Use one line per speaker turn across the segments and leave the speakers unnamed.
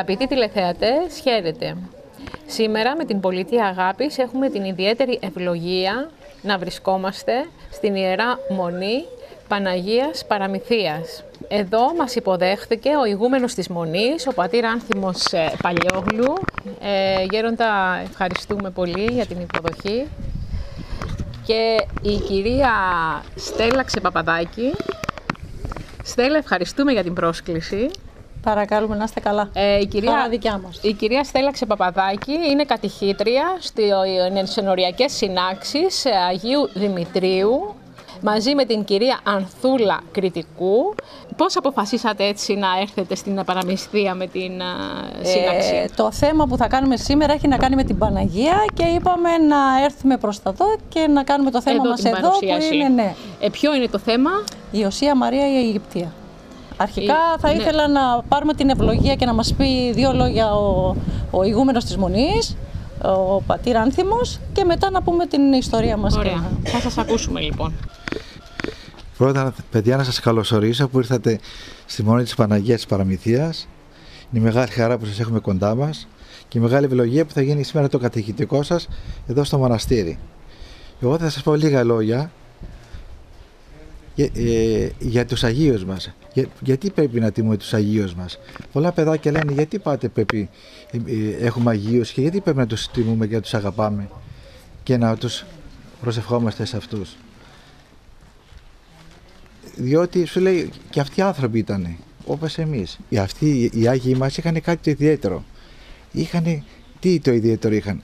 Αγαπητοί τηλεθεατές, χαίρετε. Σήμερα με την πολιτεία Αγάπης έχουμε την ιδιαίτερη ευλογία να βρισκόμαστε στην Ιερά Μονή Παναγίας Παραμυθίας. Εδώ μας υποδέχθηκε ο ηγούμενος της Μονής, ο πατήρ Άνθιμος Παλιόγλου. Γέροντα, ευχαριστούμε πολύ για την υποδοχή. Και η κυρία Στέλλα Ξεπαπαδάκη. Στέλλα, ευχαριστούμε για την πρόσκληση.
Παρακαλούμε, να είστε καλά.
Η κυρία Στέλλα Ξεπαπαδάκη είναι κατηχήτρια στις ενσυνοριακές συνάξεις Αγίου Δημητρίου μαζί με την κυρία Ανθούλα Κρητικού. Πώς αποφασίσατε έτσι να έρθετε στην παραμυθία με την σύναξη?
Το θέμα που θα κάνουμε σήμερα έχει να κάνει με την Παναγία και είπαμε να έρθουμε προς τα εδώ και να κάνουμε το θέμα μας εδώ που είναι, ναι.
Ποιο είναι το θέμα?
Η Οσία Μαρία η Αιγυπτία. Αρχικά θα ήθελα να πάρουμε την ευλογία και να μας πει δύο λόγια ο ηγούμενος της Μονής, ο πατήρ Άνθιμος, και μετά να πούμε την ιστορία μας.
Ωραία. Θα σας ακούσουμε λοιπόν.
Πρώτα, παιδιά, να σας καλωσορίσω που ήρθατε στη Μονή της Παναγίας της Παραμυθίας. Είναι μεγάλη χαρά που σας έχουμε κοντά μας και η μεγάλη ευλογία που θα γίνει σήμερα το κατηχητικό σας εδώ στο μοναστήρι. Εγώ θα σας πω λίγα λόγια για τους Αγίους μας. Γιατί πρέπει να τιμούμε τους Αγίους μας? Πολλά παιδάκια λένε γιατί έχουμε Αγίους και γιατί πρέπει να τους τιμούμε και να τους αγαπάμε και να τους προσευχόμαστε σε αυτούς. Διότι σου λέει και αυτοί οι άνθρωποι ήταν όπως εμείς. Αυτοί οι Άγιοι μας είχαν κάτι το ιδιαίτερο. Τι το ιδιαίτερο είχαν?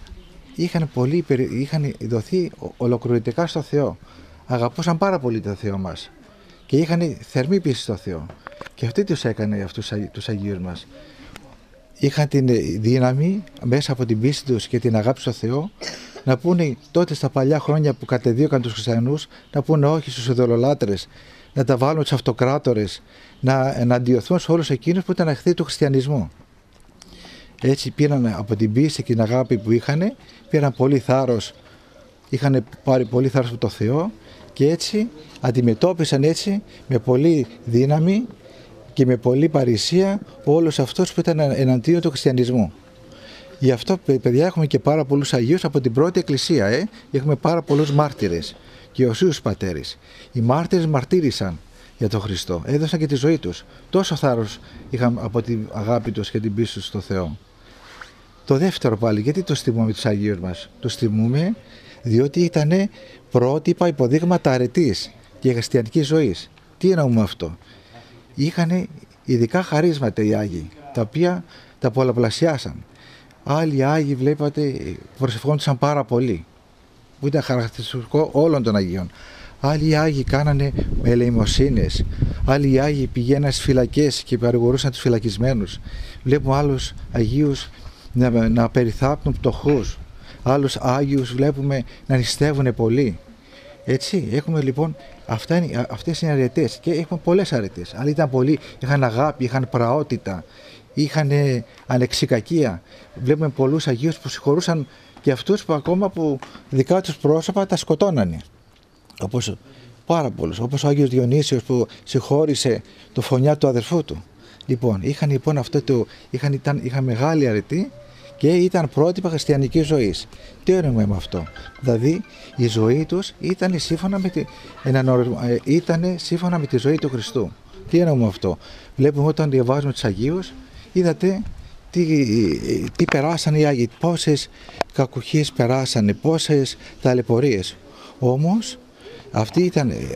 Είχαν δοθεί ολοκληρωτικά στο Θεό. Αγαπούσαν πάρα πολύ το Θεό μας και είχαν θερμή πίστη στο Θεό. Και αυτή τους έκανε αυτούς τους Αγίους μας. Είχαν την δύναμη μέσα από την πίστη τους και την αγάπη στο Θεό να πούνε τότε στα παλιά χρόνια που κατεδίωκαν τους χριστιανούς, να πούνε όχι στους ειδωλολάτρες, να τα βάλουν στους αυτοκράτορες, να εναντιωθούν σε όλους εκείνους που ήταν εχθροί του χριστιανισμού. Έτσι πήραν από την πίστη και την αγάπη που είχαν, πήραν πολύ θάρρος, είχαν πάρει πολύ θάρρος από το Θεό και έτσι αντιμετώπισαν έτσι με πολύ δύναμη και με πολύ παρησία όλους αυτούς που ήταν εναντίον του χριστιανισμού. Γι' αυτό, παιδιά, έχουμε και πάρα πολλούς Αγίους από την πρώτη Εκκλησία. Έχουμε πάρα πολλούς μάρτυρες και οσίους πατέρες. Οι μάρτυρες μαρτύρησαν για τον Χριστό, έδωσαν και τη ζωή τους. Τόσο θάρρος είχαν από την αγάπη τους και την πίστη τους στο Θεό. Το δεύτερο πάλι, γιατί τους τιμούμε τους Αγίους μας? Τους τιμούμε διότι ήταν πρότυπα, υποδείγματα αρετής και χριστιανικής ζωής. Τι εννοούμε αυτό? Είχαν ειδικά χαρίσματα οι Άγιοι, τα οποία τα πολλαπλασιάσαν. Άλλοι Άγιοι, βλέπατε, προσευχόντουσαν πάρα πολύ, που ήταν χαρακτηριστικό όλων των Αγίων. Άλλοι Άγιοι κάνανε ελεημοσύνες. Άλλοι Άγιοι πηγαίναν στις φυλακές και παρηγορούσαν τους φυλακισμένους. Βλέπουμε άλλους Αγίους να περιθάπτουν πτωχούς. Άλλους Άγιους βλέπουμε να νηστεύουν πολύ. Έτσι, έχουμε λοιπόν, αυτές είναι αρετές και έχουμε πολλές αρετές. Άλλοι ήταν πολλοί, είχαν αγάπη, είχαν πραότητα, είχαν ανεξικακία. Βλέπουμε πολλούς Αγίους που συγχωρούσαν και αυτούς που ακόμα που δικά τους πρόσωπα τα σκοτώνανε. Όπως πάρα πολλούς, όπως ο Άγιος Διονύσιος που συγχώρησε το φωνιά του αδερφού του. Λοιπόν, είχαν μεγάλη αρετή και ήταν πρότυπα χριστιανικής ζωής. Τι εννοούμε με αυτό? Δηλαδή η ζωή τους ήταν σύμφωνα με τη ζωή του Χριστού. Τι εννοούμε αυτό? Βλέπουμε όταν διαβάζουμε τους Αγίους, είδατε τι περάσαν οι Άγιοι, πόσες κακουχίες περάσανε, πόσες ταλαιπωρίες. Όμως αυτοί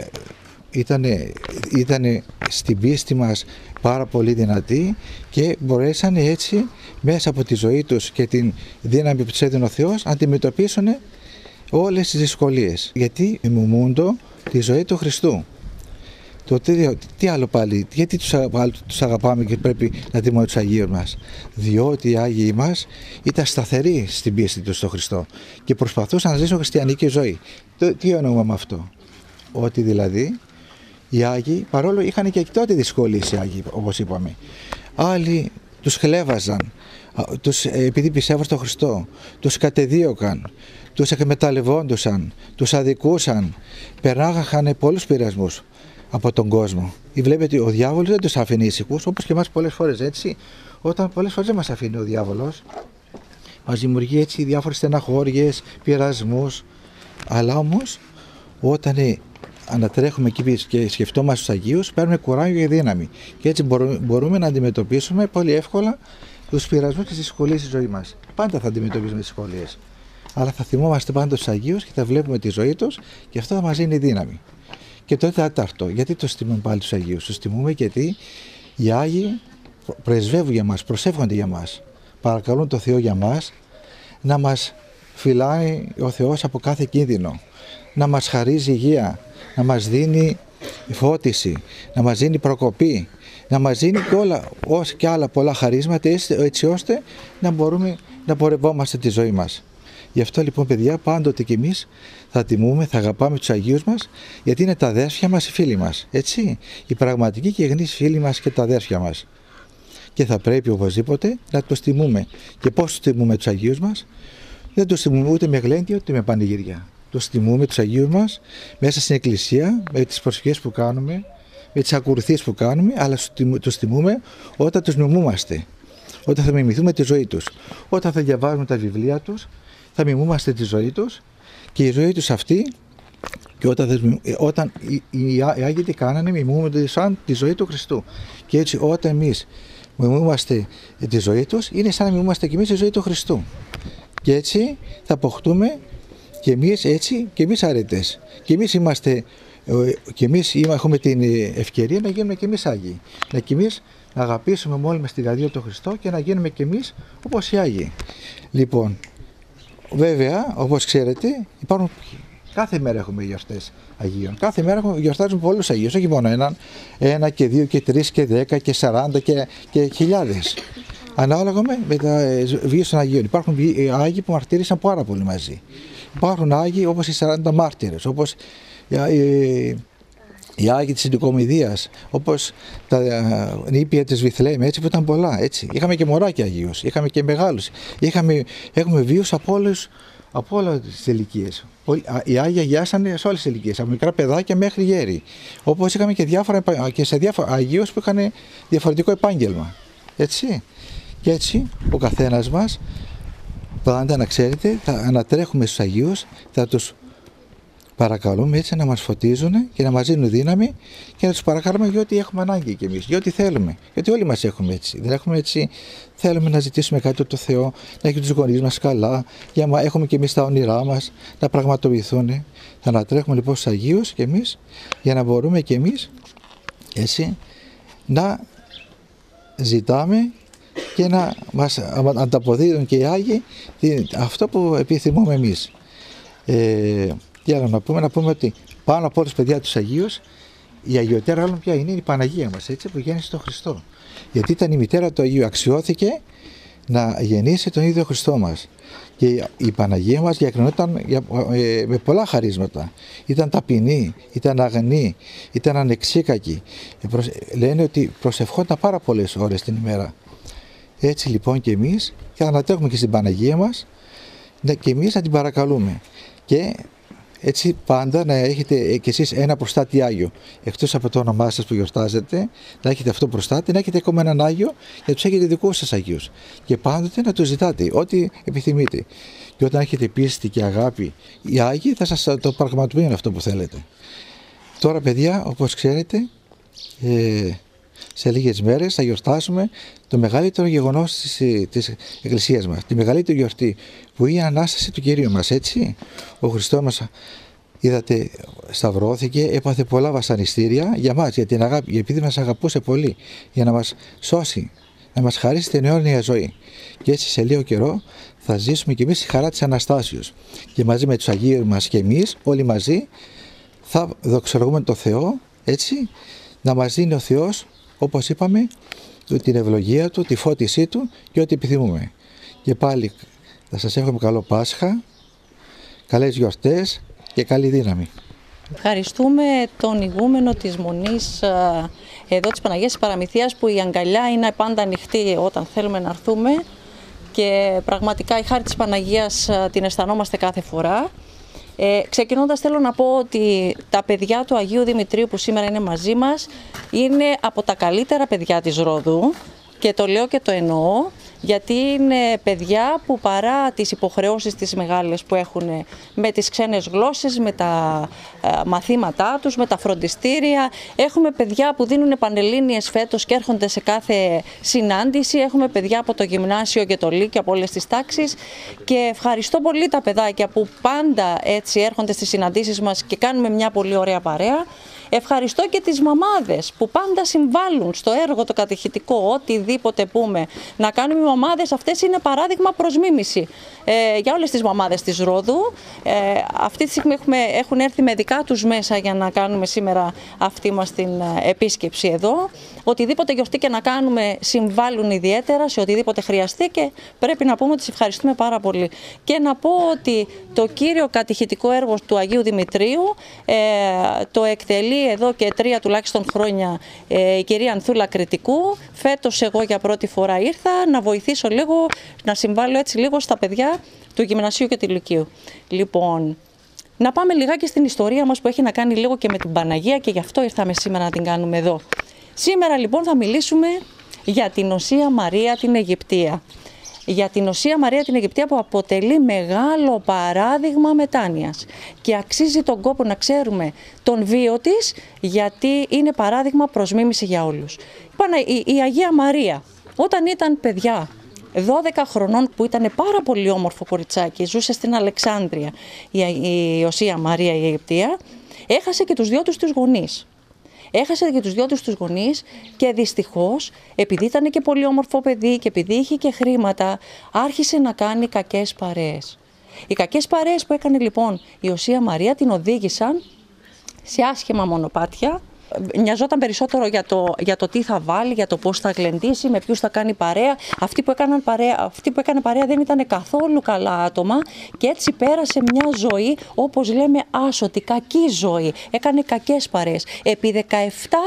ήταν στην πίστη μας πάρα πολύ δυνατοί και μπορέσαν έτσι μέσα από τη ζωή τους και την δύναμη που τους έδινε ο Θεός να αντιμετωπίσουν όλες τις δυσκολίες. Γιατί μιμούντο τη ζωή του Χριστού. Τι άλλο πάλι, γιατί τους αγαπάμε και πρέπει να τιμούμε τους Αγίους μας? Διότι οι Άγιοι μας ήταν σταθεροί στην πίστη τους στον Χριστό και προσπαθούσαν να ζήσουν χριστιανική ζωή. Τι εννοούμε με αυτό? Ότι δηλαδή οι Άγιοι, παρόλο είχαν και τότε δυσκολίες οι Άγιοι, όπως είπαμε. Άλλοι τους χλέβαζαν, επειδή πιστεύουν στον Χριστό, τους κατεδίωκαν, τους εκμεταλλευόντουσαν, τους αδικούσαν, περνάγαν πολλούς πειρασμούς από τον κόσμο. Βλέπετε, ο διάβολος δεν τους αφήνει ήσυχους, όπως και εμάς πολλές φορές, έτσι. όταν πολλές φορές δεν μας αφήνει ο διάβολος. Μας δημιουργεί έτσι διάφορες στεναχώριες, πειρασμούς. Αλλά όμως όταν ανατρέχουμε εκεί και σκεφτόμαστε τους Αγίους, παίρνουμε κουράγιο και δύναμη. Και έτσι μπορούμε να αντιμετωπίσουμε πολύ εύκολα τους πειρασμούς και τις δυσκολίες στη ζωή μας. Πάντα θα αντιμετωπίσουμε τις δυσκολίες. Αλλά θα θυμόμαστε πάντα τους Αγίους και θα βλέπουμε τη ζωή τους και αυτό θα μας δίνει δύναμη. Και το τέταρτο, γιατί το τιμούμε πάλι τους Αγίους? Τους τιμούμε γιατί οι Άγιοι πρεσβεύουν για μας, προσεύχονται για μας. Παρακαλούν το Θεό για μας, να μας φυλάει ο Θεός από κάθε κίνδυνο, να μας χαρίζει υγεία, να μας δίνει φώτιση, να μας δίνει προκοπή, να μας δίνει και άλλα πολλά χαρίσματα, έτσι ώστε να μπορούμε να πορευόμαστε τη ζωή μας. Γι' αυτό λοιπόν, παιδιά, πάντοτε κι εμείς θα τιμούμε, θα αγαπάμε τους Αγίους μας, γιατί είναι τα αδέρφια μας, οι φίλοι μας, έτσι, οι πραγματικοί και γνήσιοι φίλοι μας και τα αδέρφια μας. Και θα πρέπει οπωσδήποτε να τους τιμούμε. Και πώς τους τιμούμε τους Αγίους μας? Δεν τους τιμούμε ούτε με γλέντια ούτε με πανηγύρια. Τους τιμούμε τους Αγίους μας μέσα στην Εκκλησία, με τις προσευχές που κάνουμε, με τις ακολουθίες που κάνουμε, αλλά τους τιμούμε όταν τους μιμούμαστε, όταν θα μιμηθούμε τη ζωή τους. Όταν θα διαβάζουμε τα βιβλία τους, θα μιμούμαστε τη ζωή τους και η ζωή τους αυτή, και όταν οι Άγιοι τι κάνανε, μιμούμενται σαν τη ζωή του Χριστού. Και έτσι όταν εμείς μιμούμαστε τη ζωή τους, είναι σαν να μιμούμαστε και εμείς τη ζωή του Χριστού. Και έτσι θα αποκτούμε και εμείς έτσι και εμείς αρετές. Και εμείς έχουμε την ευκαιρία να γίνουμε και εμείς Άγιοι. Να και εμείς να αγαπήσουμε μόλι μας την καρδία του Χριστό και να γίνουμε και εμείς όπως οι Άγιοι. Λοιπόν, βέβαια, όπως ξέρετε, κάθε μέρα έχουμε γιορτές Αγίων. Κάθε μέρα γιορτάζουμε πολλούς Αγίους, όχι μόνο ένα και δύο και τρεις και 10 και 40 και χιλιάδες. Ανάλογα με τα βίες των Αγίων. Υπάρχουν Άγιοι που μαρτύρησαν πάρα πολύ μαζί. Υπάρχουν Άγιοι όπως οι 40 μάρτυρες, όπως οι Άγιοι της Συντικομιδίας, όπως τα νήπια της Βιθλέμ, έτσι, που ήταν πολλά. Έτσι. Είχαμε και μωράκια Αγίους, είχαμε και μεγάλους. Έχουμε βίους από όλες τις ηλικίες. Οι Άγιοι αγιάσανε σε όλες τις ηλικίες, από μικρά παιδάκια μέχρι γέροι. Όπως είχαμε και σε διάφορα Αγίους που είχαν διαφορετικό επάγγελμα. Έτσι. Και έτσι ο καθένας μας, πάντα να ξέρετε, θα ανατρέχουμε στους Αγίους, θα τους παρακαλούμε έτσι να μας φωτίζουν και να μας δίνουν δύναμη και να τους παρακαλούμε για ό,τι έχουμε ανάγκη κι εμείς, για ό,τι θέλουμε. Γιατί όλοι μας έχουμε έτσι. Δεν έχουμε έτσι, θέλουμε να ζητήσουμε κάτι από το Θεό, να έχει τους γονείς μας καλά, έχουμε κι εμείς τα όνειρά μας να πραγματοποιηθούν. Θα ανατρέχουμε λοιπόν στους Αγίους κι εμείς, για να μπορούμε κι εμείς έτσι να ζητάμε και να μας ανταποδίδουν και οι Άγιοι αυτό που επιθυμούμε εμείς. Τι άλλο να πούμε ότι πάνω από όλους, παιδιά, τους Αγίους, η Αγιοτέρα άλλων ποια είναι? Η Παναγία μας, έτσι, που γέννησε τον Χριστό. Γιατί ήταν η μητέρα του Αγίου, αξιώθηκε να γεννήσει τον ίδιο Χριστό μας. Και η Παναγία μας διακρινόταν με πολλά χαρίσματα. Ήταν ταπεινή, ήταν αγνή, ήταν ανεξίκακη. Λένε ότι προσευχόταν πάρα πολλές ώρες την ημέρα. Έτσι λοιπόν και εμείς, και ανατέχουμε και στην Παναγία μας, και εμείς να την παρακαλούμε. Και έτσι πάντα να έχετε κι εσείς ένα προστάτη Άγιο. Εκτός από το όνομά σας που γιορτάζετε, να έχετε αυτό προστάτη, να έχετε ακόμα έναν Άγιο και τους έχετε δικούς σας Αγίους. Και πάντοτε να τους ζητάτε, ό,τι επιθυμείτε. Και όταν έχετε πίστη και αγάπη, οι Άγιοι θα σας το πραγματοποιούν αυτό που θέλετε. Τώρα, παιδιά, όπως ξέρετε, σε λίγες μέρες θα γιορτάσουμε το μεγαλύτερο γεγονός της Εκκλησίας μας, τη μεγαλύτερη γιορτή, που είναι η Ανάσταση του Κυρίου μας, έτσι. Ο Χριστός μας, είδατε, σταυρώθηκε, έπαθε πολλά βασανιστήρια για μας, για την αγάπη, επειδή μας αγαπούσε πολύ, για να μας σώσει, να μας χαρίσει την αιώνια ζωή. Και έτσι σε λίγο καιρό θα ζήσουμε κι εμείς τη χαρά της Αναστάσεως. Και μαζί με τους Αγίους μας και εμείς, όλοι μαζί, θα δοξολογούμε τον Θεό, έτσι, να μας δίνει ο Θεός, όπως είπαμε, την ευλογία Του, τη φώτισή Του και ό,τι επιθυμούμε. Και πάλι θα σας εύχομαι καλό Πάσχα, καλές γιορτές και καλή δύναμη.
Ευχαριστούμε τον ηγούμενο της Μονής εδώ της Παναγίας της Παραμυθίας, που η αγκαλιά είναι πάντα ανοιχτή όταν θέλουμε να έρθουμε, και πραγματικά η χάρη της Παναγίας την αισθανόμαστε κάθε φορά. Ξεκινώντας, θέλω να πω ότι τα παιδιά του Αγίου Δημητρίου που σήμερα είναι μαζί μας είναι από τα καλύτερα παιδιά της Ρόδου. Και το λέω και το εννοώ, γιατί είναι παιδιά που παρά τις υποχρεώσεις τις μεγάλες που έχουν με τις ξένες γλώσσες, με τα μαθήματά τους, με τα φροντιστήρια, έχουμε παιδιά που δίνουν πανελλήνιες φέτος και έρχονται σε κάθε συνάντηση, έχουμε παιδιά από το γυμνάσιο και το λύκειο, από όλες τις τάξεις, και ευχαριστώ πολύ τα παιδάκια που πάντα έτσι έρχονται στις συναντήσεις μας και κάνουμε μια πολύ ωραία παρέα. Ευχαριστώ και τις μαμάδες που πάντα συμβάλλουν στο έργο το κατηχητικό, οτιδήποτε πούμε. Να κάνουμε οι μαμάδες, αυτές είναι παράδειγμα προς μίμηση για όλες τις μαμάδες της Ρόδου. Αυτή τη στιγμή έχουν έρθει με δικά τους μέσα για να κάνουμε σήμερα αυτή μας την επίσκεψη εδώ. Οτιδήποτε γιορτή και να κάνουμε συμβάλλουν ιδιαίτερα σε οτιδήποτε χρειαστεί και πρέπει να πούμε ότι τις ευχαριστούμε πάρα πολύ. Και να πω ότι το κύριο κατηχητικό έργο του Αγίου Δημητρίου το εκτελεί εδώ και 3 τουλάχιστον χρόνια η κυρία Ανθούλα Κρητικού. Φέτος εγώ για πρώτη φορά ήρθα να βοηθήσω λίγο, να συμβάλλω έτσι λίγο στα παιδιά του Γυμνασίου και του Λυκείου. Λοιπόν, να πάμε λιγάκι στην ιστορία μας που έχει να κάνει λίγο και με την Παναγία και γι' αυτό ήρθαμε σήμερα να την κάνουμε εδώ. Σήμερα λοιπόν θα μιλήσουμε για την Οσία Μαρία την Αιγυπτία. Για την Οσία Μαρία την Αιγυπτία που αποτελεί μεγάλο παράδειγμα μετάνοιας και αξίζει τον κόπο να ξέρουμε τον βίο της, γιατί είναι παράδειγμα προς μίμηση για όλους. Η Αγία Μαρία όταν ήταν παιδιά 12 χρονών, που ήταν πάρα πολύ όμορφο κοριτσάκι, ζούσε στην Αλεξάνδρεια η Οσία Μαρία η Αιγυπτία, έχασε και τους δυο τους γονείς. Έχασε και τους δυο τους γονείς και δυστυχώς, επειδή ήταν και πολύ όμορφο παιδί και επειδή είχε και χρήματα, άρχισε να κάνει κακές παρέες. Οι κακές παρέες που έκανε λοιπόν η Οσία Μαρία την οδήγησαν σε άσχημα μονοπάτια. Νοιαζόταν περισσότερο για το τι θα βάλει, για το πώς θα γλεντήσει, με ποιους θα κάνει παρέα. Αυτοί που έκανε παρέα δεν ήταν καθόλου καλά άτομα και έτσι πέρασε μια ζωή, όπως λέμε, άσωτη, κακή ζωή. Έκανε κακές παρέες. Επί 17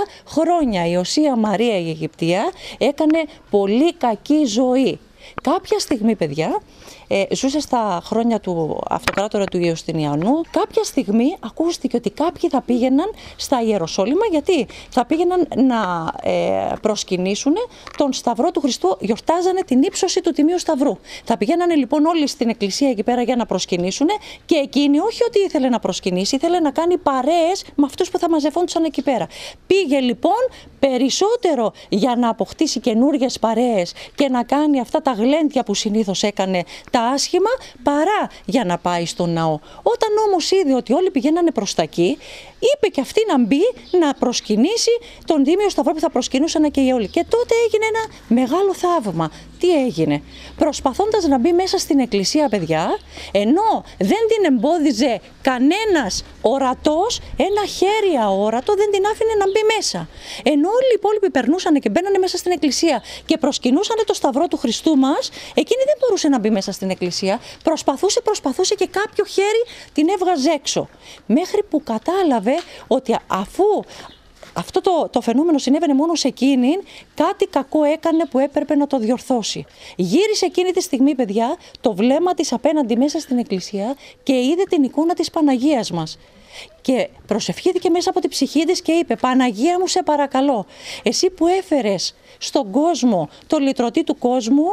χρόνια η Οσία Μαρία η Αιγυπτία έκανε πολύ κακή ζωή. Κάποια στιγμή, παιδιά, ζούσε στα χρόνια του αυτοκράτορα του Ιωστινιανού. Κάποια στιγμή ακούστηκε ότι κάποιοι θα πήγαιναν στα Ιεροσόλυμα, γιατί θα πήγαιναν να προσκυνήσουν τον Σταυρό του Χριστού. Γιορτάζανε την ύψωση του Τιμίου Σταυρού. Θα πηγαίνανε λοιπόν όλοι στην εκκλησία εκεί πέρα για να προσκυνήσουν και εκείνη όχι ότι ήθελε να προσκυνήσει, ήθελε να κάνει παρέες με αυτούς που θα μαζευόντουσαν εκεί πέρα. Πήγε λοιπόν περισσότερο για να αποκτήσει καινούριες παρέες και να κάνει αυτά τα γλέντια που συνήθως έκανε τα άσχημα, παρά για να πάει στον ναό. Όταν όμως είδε ότι όλοι πηγαίνανε προς τα εκεί, είπε και αυτή να μπει να προσκυνήσει τον Τίμιο Σταυρό που θα προσκυνούσαν και οι όλοι. Και τότε έγινε ένα μεγάλο θαύμα. Τι έγινε? Προσπαθώντας να μπει μέσα στην εκκλησία, παιδιά, ενώ δεν την εμπόδιζε κανένας ορατός, ένα χέρι αόρατο δεν την άφηνε να μπει μέσα. Ενώ όλοι οι υπόλοιποι περνούσαν και μπαίνανε μέσα στην εκκλησία και προσκυνούσαν το Σταυρό του Χριστού μας, εκείνη δεν μπορούσε να μπει μέσα στην εκκλησία. Προσπαθούσε και κάποιο χέρι την έβγαζε έξω. Μέχρι που κατάλαβε ότι αφού αυτό το φαινόμενο συνέβαινε μόνο σε εκείνη, κάτι κακό έκανε που έπρεπε να το διορθώσει. Γύρισε εκείνη τη στιγμή, παιδιά, το βλέμμα της απέναντι μέσα στην εκκλησία και είδε την εικόνα της Παναγίας μας. Και προσευχήθηκε μέσα από την ψυχή της και είπε: Παναγία μου, σε παρακαλώ, εσύ που έφερες στον κόσμο το λυτρωτή του κόσμου,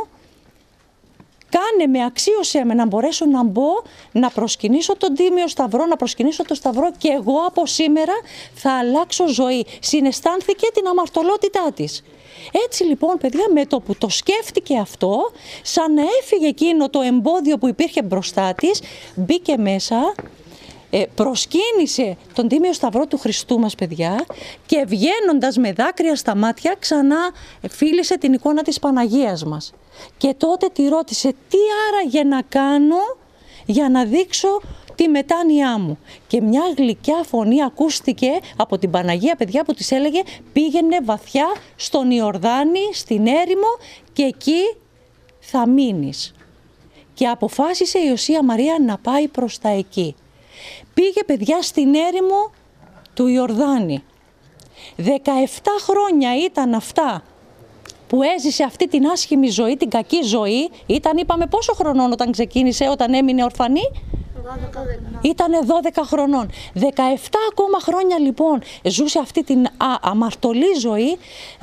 κάνε με, αξίωσέ με να μπορέσω να μπω, να προσκυνήσω τον Τίμιο Σταυρό, να προσκυνήσω τον Σταυρό και εγώ από σήμερα θα αλλάξω ζωή. Συναισθάνθηκε την αμαρτωλότητά της. Έτσι λοιπόν, παιδιά, με το που το σκέφτηκε αυτό, σαν να έφυγε εκείνο το εμπόδιο που υπήρχε μπροστά της, μπήκε μέσα, προσκύνησε τον Τίμιο Σταυρό του Χριστού μας, παιδιά, και βγαίνοντας με δάκρυα στα μάτια ξανά φίλησε την εικόνα της Παναγίας μας. Και τότε τη ρώτησε: τι άραγε να κάνω για να δείξω τη μετάνοιά μου? Και μια γλυκιά φωνή ακούστηκε από την Παναγία, παιδιά, που της έλεγε: πήγαινε βαθιά στον Ιορδάνη, στην έρημο, και εκεί θα μείνεις. Και αποφάσισε η Οσία Μαρία να πάει προς τα εκεί. Πήγε, παιδιά, στην έρημο του Ιορδάνη. 17 χρόνια ήταν αυτά που έζησε αυτή την άσχημη ζωή, την κακή ζωή. Ήταν, είπαμε, πόσο χρονών όταν ξεκίνησε, όταν έμεινε ορφανή? Ήτανε 12 χρονών. 17 ακόμα χρόνια λοιπόν ζούσε αυτή την αμαρτωλή ζωή. 17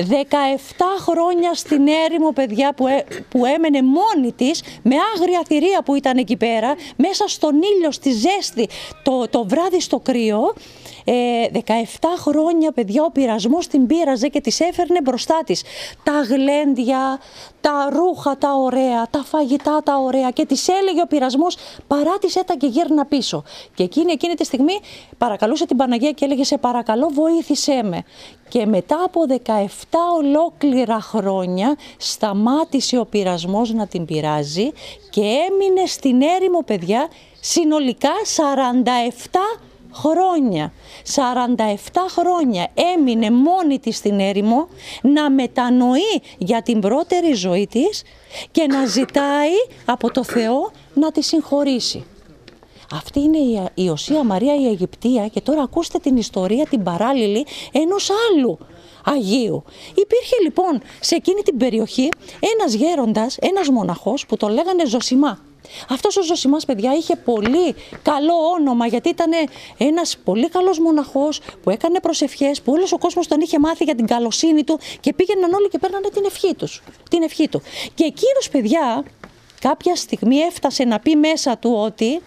χρόνια στην έρημο, παιδιά, που έμενε μόνη της, με άγρια θηρία που ήταν εκεί πέρα, μέσα στον ήλιο, στη ζέστη, το βράδυ στο κρύο. 17 χρόνια, παιδιά, ο πειρασμός την πείραζε και της έφερνε μπροστά της τα γλέντια, τα ρούχα τα ωραία, τα φαγητά τα ωραία, και της έλεγε ο πειρασμός παράτησέ τα και γύρνα πίσω. Και εκείνη τη στιγμή παρακαλούσε την Παναγία και έλεγε σε παρακαλώ βοήθησέ με. Και μετά από 17 ολόκληρα χρόνια σταμάτησε ο πειρασμός να την πειράζει και έμεινε στην έρημο, παιδιά, συνολικά 47 χρόνια. 47 χρόνια έμεινε μόνη της στην έρημο να μετανοεί για την πρώτερη ζωή της και να ζητάει από το Θεό να τη συγχωρήσει. Αυτή είναι η Ιωσία Μαρία η Αιγυπτία, και τώρα ακούστε την ιστορία την παράλληλη ενός άλλου Αγίου. Υπήρχε λοιπόν σε εκείνη την περιοχή ένας γέροντας, ένας μοναχός που τον λέγανε Ζωσιμά. Αυτός ο Ζωσιμάς, παιδιά, είχε πολύ καλό όνομα, γιατί ήταν ένας πολύ καλός μοναχός που έκανε προσευχές, που όλος ο κόσμος τον είχε μάθει για την καλοσύνη του και πήγαιναν όλοι και παίρνανε την ευχή του. Και εκείνος, παιδιά, κάποια στιγμή έφτασε να πει μέσα του ότι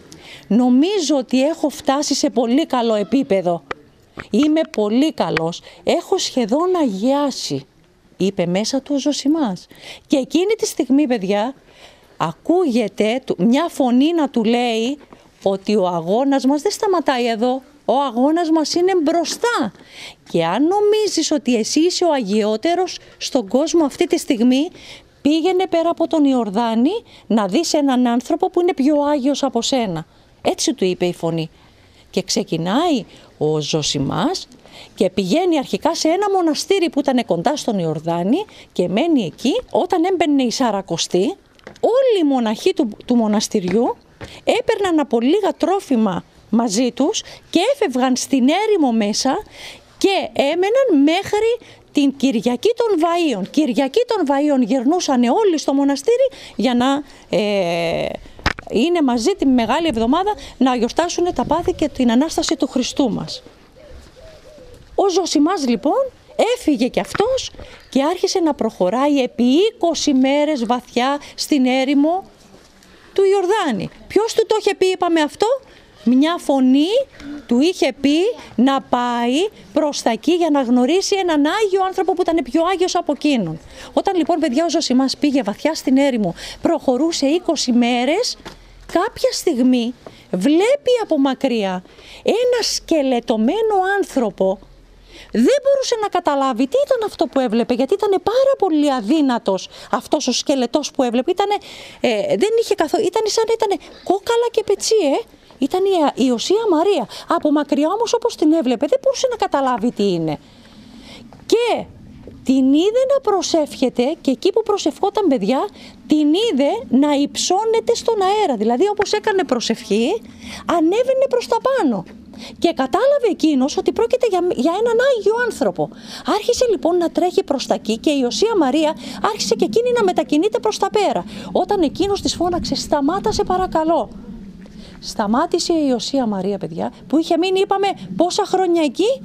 νομίζω ότι έχω φτάσει σε πολύ καλό επίπεδο. Είμαι πολύ καλός, έχω σχεδόν αγιάσει, είπε μέσα του ο Ζωσιμάς. Και εκείνη τη στιγμή, παιδιά, ακούγεται μια φωνή να του λέει ότι ο αγώνας μας δεν σταματάει εδώ, ο αγώνας μας είναι μπροστά. Και αν νομίζεις ότι εσύ είσαι ο αγιότερος στον κόσμο αυτή τη στιγμή, πήγαινε πέρα από τον Ιορδάνη να δεις έναν άνθρωπο που είναι πιο άγιος από σένα. Έτσι του είπε η φωνή. Και ξεκινάει ο Ζωσιμάς και πηγαίνει αρχικά σε ένα μοναστήρι που ήταν κοντά στον Ιορδάνη και μένει εκεί. Όταν έμπαινε η Σαρακοστή, όλοι οι μοναχοί του μοναστηριού έπαιρναν από λίγα τρόφιμα μαζί τους και έφευγαν στην έρημο μέσα και έμεναν μέχρι την Κυριακή των Βαΐων. Κυριακή των Βαΐων γυρνούσαν όλοι στο μοναστήρι για να είναι μαζί τη Μεγάλη Εβδομάδα να γιορτάσουν τα πάθη και την Ανάσταση του Χριστού μας. Ο Ζωσιμάς λοιπόν έφυγε κι αυτός και άρχισε να προχωράει επί 20 μέρες βαθιά στην έρημο του Ιορδάνη. Ποιος του το είχε πει, είπαμε αυτό? Μια φωνή του είχε πει να πάει προς τα εκεί για να γνωρίσει έναν Άγιο άνθρωπο που ήταν πιο Άγιος από εκείνον. Όταν λοιπόν, παιδιά, ο Ζωσιμάς πήγε βαθιά στην έρημο, προχωρούσε 20 μέρες, κάποια στιγμή βλέπει από μακριά ένα σκελετωμένο άνθρωπο. Δεν μπορούσε να καταλάβει τι ήταν αυτό που έβλεπε, γιατί ήταν πάρα πολύ αδύνατος αυτός ο σκελετός που έβλεπε. Δεν είχε ήταν σαν να ήταν κόκαλα και πετσί, Ήταν η Ιωσία Μαρία. Από μακριά όμως, όπως την έβλεπε, δεν μπορούσε να καταλάβει τι είναι. Και την είδε να προσεύχεται, και εκεί που προσευχόταν, παιδιά, την είδε να υψώνεται στον αέρα. Δηλαδή, όπως έκανε προσευχή, ανέβαινε προς τα πάνω. Και κατάλαβε εκείνος ότι πρόκειται για έναν Άγιο άνθρωπο. Άρχισε λοιπόν να τρέχει προς τα εκεί και η Ιωσία Μαρία άρχισε και εκείνη να μετακινείται προς τα πέρα. Όταν εκείνος της φώναξε «Σταμάτα, σε παρακαλώ». Σταμάτησε η Ιωσία Μαρία, παιδιά, που είχε μείνει, είπαμε, πόσα χρόνια εκεί?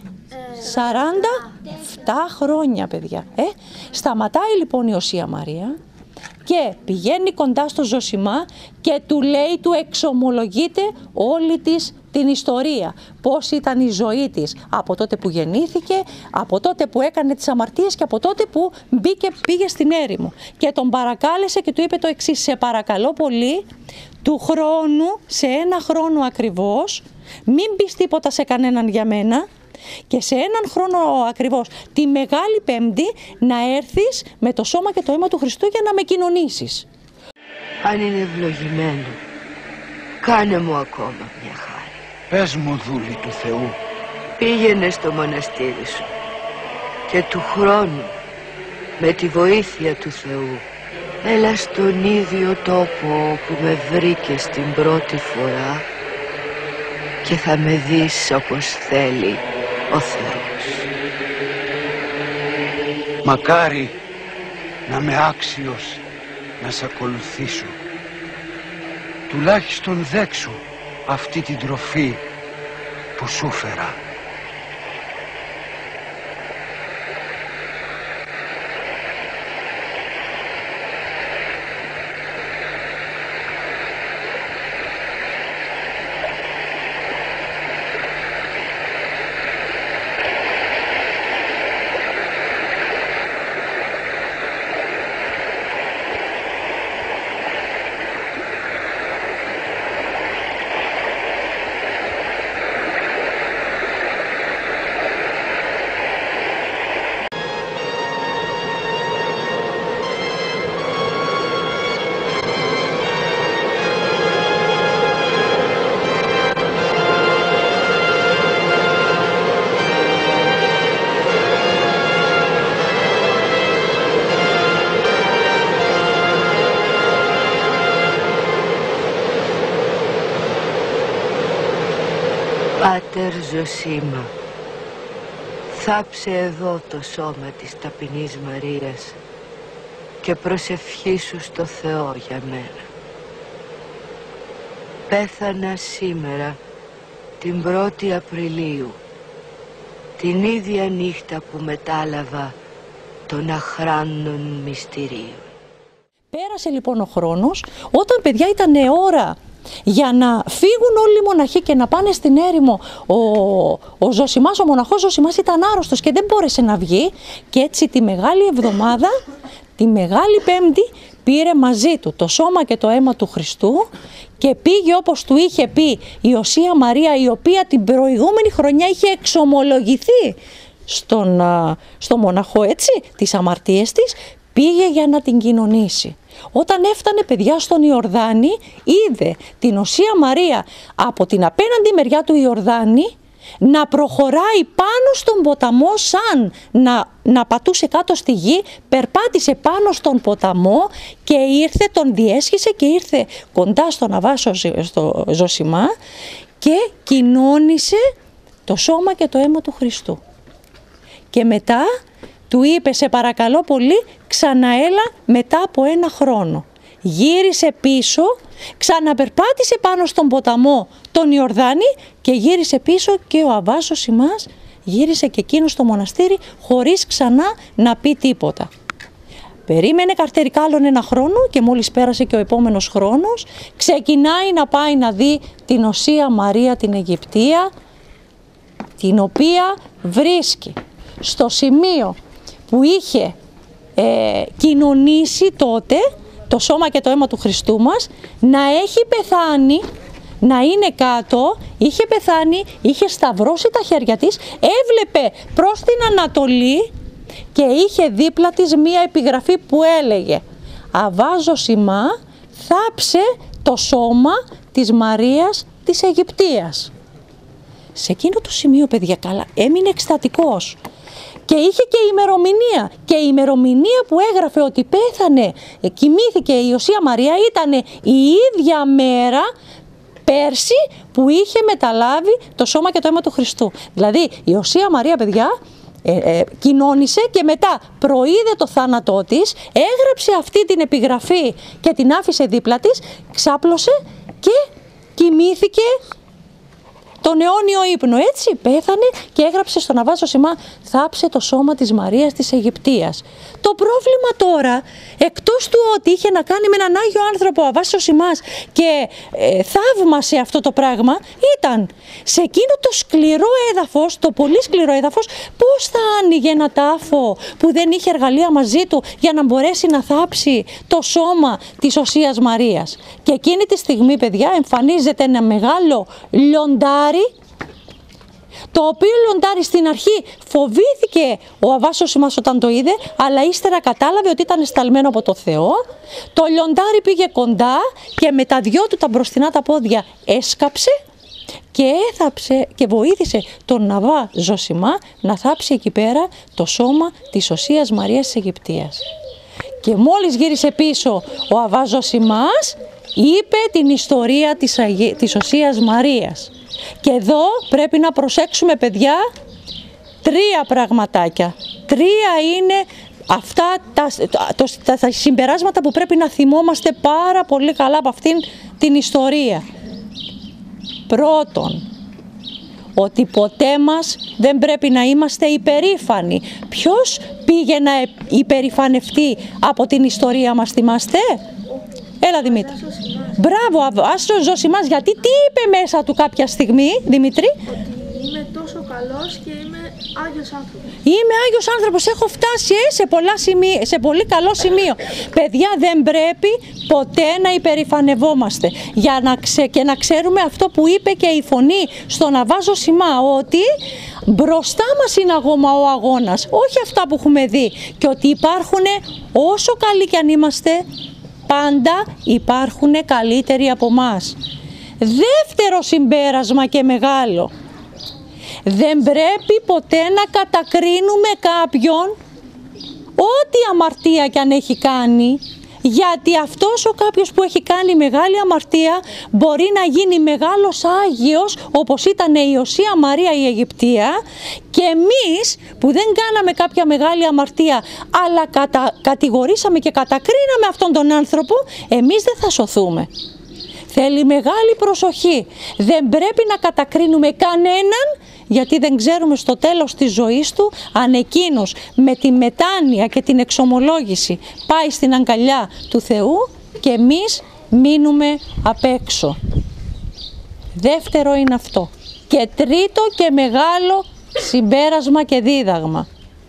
47 χρόνια, παιδιά. Σταματάει λοιπόν η Ιωσία Μαρία και πηγαίνει κοντά στο Ζωσιμά και του λέει, του εξομολογείται όλη της την ιστορία. Πώς ήταν η ζωή της από τότε που γεννήθηκε, από τότε που έκανε τις αμαρτίες και από τότε που πήγε στην έρημο. Και τον παρακάλεσε και του είπε το εξής: σε παρακαλώ πολύ, του χρόνου, σε ένα χρόνο ακριβώς, μην πεις τίποτα σε κανέναν για μένα, και σε έναν χρόνο ακριβώς, τη Μεγάλη Πέμπτη, να έρθεις με το σώμα και το αίμα του Χριστού για να με κοινωνήσεις.
Αν είναι ευλογημένο, κάνε μου ακόμα μια χάρη.
Πες μου, δούλη του Θεού.
Πήγαινε στο μοναστήρι σου και του χρόνου, με τη βοήθεια του Θεού, έλα στον ίδιο τόπο που με βρήκες την πρώτη φορά και θα με δεις όπως θέλει ο Θεός.
Μακάρι να με άξιος να σ' ακολουθήσω. Τουλάχιστον δέξου αυτή την τροφή που σου φέρα.
Πάτερ Ζωσίμα, θάψε εδώ το σώμα της ταπεινής Μαρίας και προσευχήσου στο Θεό για μένα. Πέθανα σήμερα την 1η Απριλίου, την ίδια νύχτα που μετάλαβα των αχράντων μυστηρίων.
Πέρασε λοιπόν ο χρόνος, όταν παιδιά ήταν ώρα για να φύγουν όλοι οι μοναχοί και να πάνε στην έρημο, ο Ζωσιμάς, ο μοναχός Ζωσιμάς ήταν άρρωστος και δεν μπόρεσε να βγει, και έτσι τη Μεγάλη Εβδομάδα, τη Μεγάλη Πέμπτη, πήρε μαζί του το σώμα και το αίμα του Χριστού και πήγε όπως του είχε πει η Οσία Μαρία, η οποία την προηγούμενη χρονιά είχε εξομολογηθεί στον μοναχό, έτσι, τις αμαρτίες της, πήγε για να την κοινωνήσει. Όταν έφτανε παιδιά στον Ιορδάνη, είδε την Οσία Μαρία από την απέναντι μεριά του Ιορδάνη να προχωράει πάνω στον ποταμό, σαν να πατούσε κάτω στη γη, περπάτησε πάνω στον ποταμό και ήρθε, τον διέσχισε και ήρθε κοντά στον Αβάσο στο Ζωσιμά και κοινώνησε το σώμα και το αίμα του Χριστού. Και μετά του είπε, σε παρακαλώ πολύ, ξαναέλα μετά από 1 χρόνο. Γύρισε πίσω, ξαναπερπάτησε πάνω στον ποταμό τον Ιορδάνη και γύρισε πίσω, και ο Αββάς Ζωσιμάς γύρισε και εκείνος στο μοναστήρι χωρίς ξανά να πει τίποτα. Περίμενε καρτερικά άλλον 1 χρόνο και μόλις πέρασε και ο επόμενος χρόνος, ξεκινάει να πάει να δει την Οσία Μαρία την Αιγυπτία, την οποία βρίσκει στο σημείο που είχε κοινωνήσει τότε το σώμα και το αίμα του Χριστού μας, να έχει πεθάνει, να είναι κάτω, είχε πεθάνει, είχε σταυρώσει τα χέρια της, έβλεπε προς την Ανατολή και είχε δίπλα της μία επιγραφή που έλεγε «Αββάς Ζωσιμά, θάψε το σώμα της Μαρίας της Αιγυπτίας». Σε εκείνο το σημείο, παιδιά, καλά, έμεινε εκστατικός. Και είχε και ημερομηνία. Και η ημερομηνία που έγραφε ότι πέθανε, κοιμήθηκε η Οσία Μαρία, ήταν η ίδια μέρα πέρσι που είχε μεταλάβει το σώμα και το αίμα του Χριστού. Δηλαδή η Οσία Μαρία, παιδιά, κοινώνησε και μετά προείδε το θάνατό της, έγραψε αυτή την επιγραφή και την άφησε δίπλα της, ξάπλωσε και κοιμήθηκε τον αιώνιο ύπνο. Έτσι πέθανε και έγραψε στον Αββά Ζωσιμά, θάψε το σώμα της Μαρίας της Αιγυπτίας. Το πρόβλημα τώρα, εκτός του ότι είχε να κάνει με έναν Άγιο άνθρωπο ο Αββάς Ζωσιμάς και θαύμασε αυτό το πράγμα, ήταν σε εκείνο το σκληρό έδαφος, το πολύ σκληρό έδαφος, πώς θα άνοιγε ένα τάφο που δεν είχε εργαλεία μαζί του για να μπορέσει να θάψει το σώμα της Οσίας Μαρίας. Και εκείνη τη στιγμή, παιδιά, εμφανίζεται ένα μεγάλο λιοντάρι, το οποίο λιοντάρι στην αρχή φοβήθηκε ο Αββάς Ζωσιμάς όταν το είδε, αλλά ύστερα κατάλαβε ότι ήταν σταλμένο από το Θεό. Το λιοντάρι πήγε κοντά και με τα δυο του τα μπροστινά τα πόδια έσκαψε και έθαψε και βοήθησε τον Αββά Ζωσιμά να θάψει εκεί πέρα το σώμα της Οσίας Μαρίας της Αιγυπτίας. Και μόλις γύρισε πίσω ο Αββάς Ζωσιμάς, είπε την ιστορία της Οσίας Μαρίας. Και εδώ πρέπει να προσέξουμε, παιδιά, 3 πραγματάκια. 3 είναι αυτά τα συμπεράσματα που πρέπει να θυμόμαστε πάρα πολύ καλά από αυτήν την ιστορία. Πρώτον, ότι ποτέ μας δεν πρέπει να είμαστε υπερήφανοι. Ποιος πήγε να υπερηφανευτεί από την ιστορία μας, θυμάστε? Έλα Δημήτρη. Μπράβο, Άστρος Ζωσιμάς, γιατί τι είπε μέσα του κάποια στιγμή, Δημήτρη?
Ότι είμαι τόσο καλός και είμαι Άγιος άνθρωπος.
Είμαι Άγιος άνθρωπος, έχω φτάσει σε πολύ καλό σημείο. Παιδιά, δεν πρέπει ποτέ να υπερηφανευόμαστε. Και να ξέρουμε αυτό που είπε και η φωνή στο Ναβά Ζωσιμά, ότι μπροστά μας είναι ακόμα ο αγώνας, όχι αυτά που έχουμε δει. Και ότι υπάρχουν, όσο καλοί κι αν είμαστε, πάντα υπάρχουν καλύτεροι από μας. Δεύτερο συμπέρασμα και μεγάλο. Δεν πρέπει ποτέ να κατακρίνουμε κάποιον, ό,τι αμαρτία κι αν έχει κάνει, γιατί αυτός ο κάποιος που έχει κάνει μεγάλη αμαρτία μπορεί να γίνει μεγάλος Άγιος, όπως ήταν η Ιωσία Μαρία η Αιγυπτία, και εμείς που δεν κάναμε κάποια μεγάλη αμαρτία αλλά κατηγορήσαμε και κατακρίναμε αυτόν τον άνθρωπο, εμείς δεν θα σωθούμε. Θέλει μεγάλη προσοχή. Δεν πρέπει να κατακρίνουμε κανέναν, γιατί δεν ξέρουμε στο τέλος της ζωής του αν εκείνος με τη μετάνοια και την εξομολόγηση πάει στην αγκαλιά του Θεού και εμείς μείνουμε απ' έξω. Δεύτερο είναι αυτό. Και τρίτο και μεγάλο συμπέρασμα και δίδαγμα.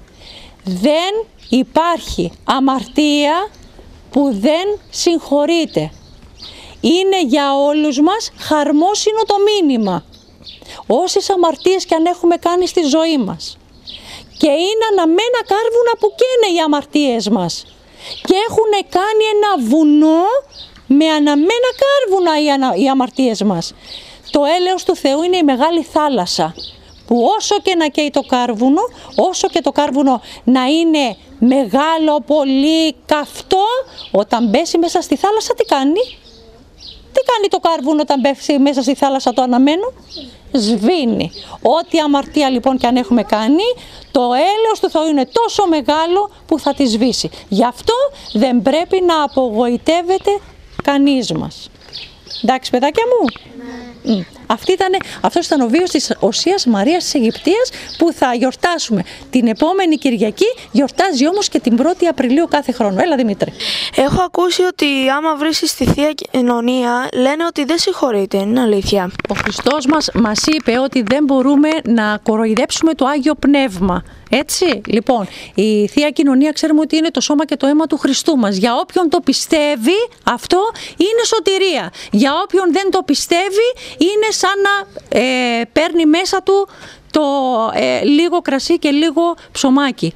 Δεν υπάρχει αμαρτία που δεν συγχωρείται. Είναι για όλους μας χαρμόσυνο το μήνυμα. Όσες αμαρτίες και αν έχουμε κάνει στη ζωή μας. Και είναι αναμένα κάρβουνα που καίνε οι αμαρτίες μας. Και έχουν κάνει ένα βουνό με αναμένα κάρβουνα οι αμαρτίες μας. Το έλεος του Θεού είναι η μεγάλη θάλασσα, που όσο και να καίει το κάρβουνο, όσο και το κάρβουνο να είναι μεγάλο, πολύ καυτό, όταν μπέσει μέσα στη θάλασσα τι κάνει? Τι κάνει το κάρβουνο όταν πέφτει μέσα στη θάλασσα το αναμένο? Σβήνει. Ό,τι αμαρτία λοιπόν και αν έχουμε κάνει, το έλεος του Θεού είναι τόσο μεγάλο που θα τη σβήσει. Γι' αυτό δεν πρέπει να απογοητεύεται κανείς μας. Εντάξει παιδάκια μου? Ναι. Αυτός ήταν ο βίος της Οσίας Μαρίας της Αιγυπτίας, που θα γιορτάσουμε την επόμενη Κυριακή. Γιορτάζει όμως και την 1η Απριλίου κάθε χρόνο. Έλα Δημήτρη.
Έχω ακούσει ότι άμα βρίσκεις στη Θεία Κοινωνία λένε ότι δεν συγχωρείται. Είναι αλήθεια?
Ο Χριστός μας είπε ότι δεν μπορούμε να κοροϊδέψουμε το Άγιο Πνεύμα. Έτσι, λοιπόν, η Θεία Κοινωνία ξέρουμε ότι είναι το σώμα και το αίμα του Χριστού μας. Για όποιον το πιστεύει, αυτό είναι σωτηρία. Για όποιον δεν το πιστεύει, είναι σαν να παίρνει μέσα του το λίγο κρασί και λίγο ψωμάκι.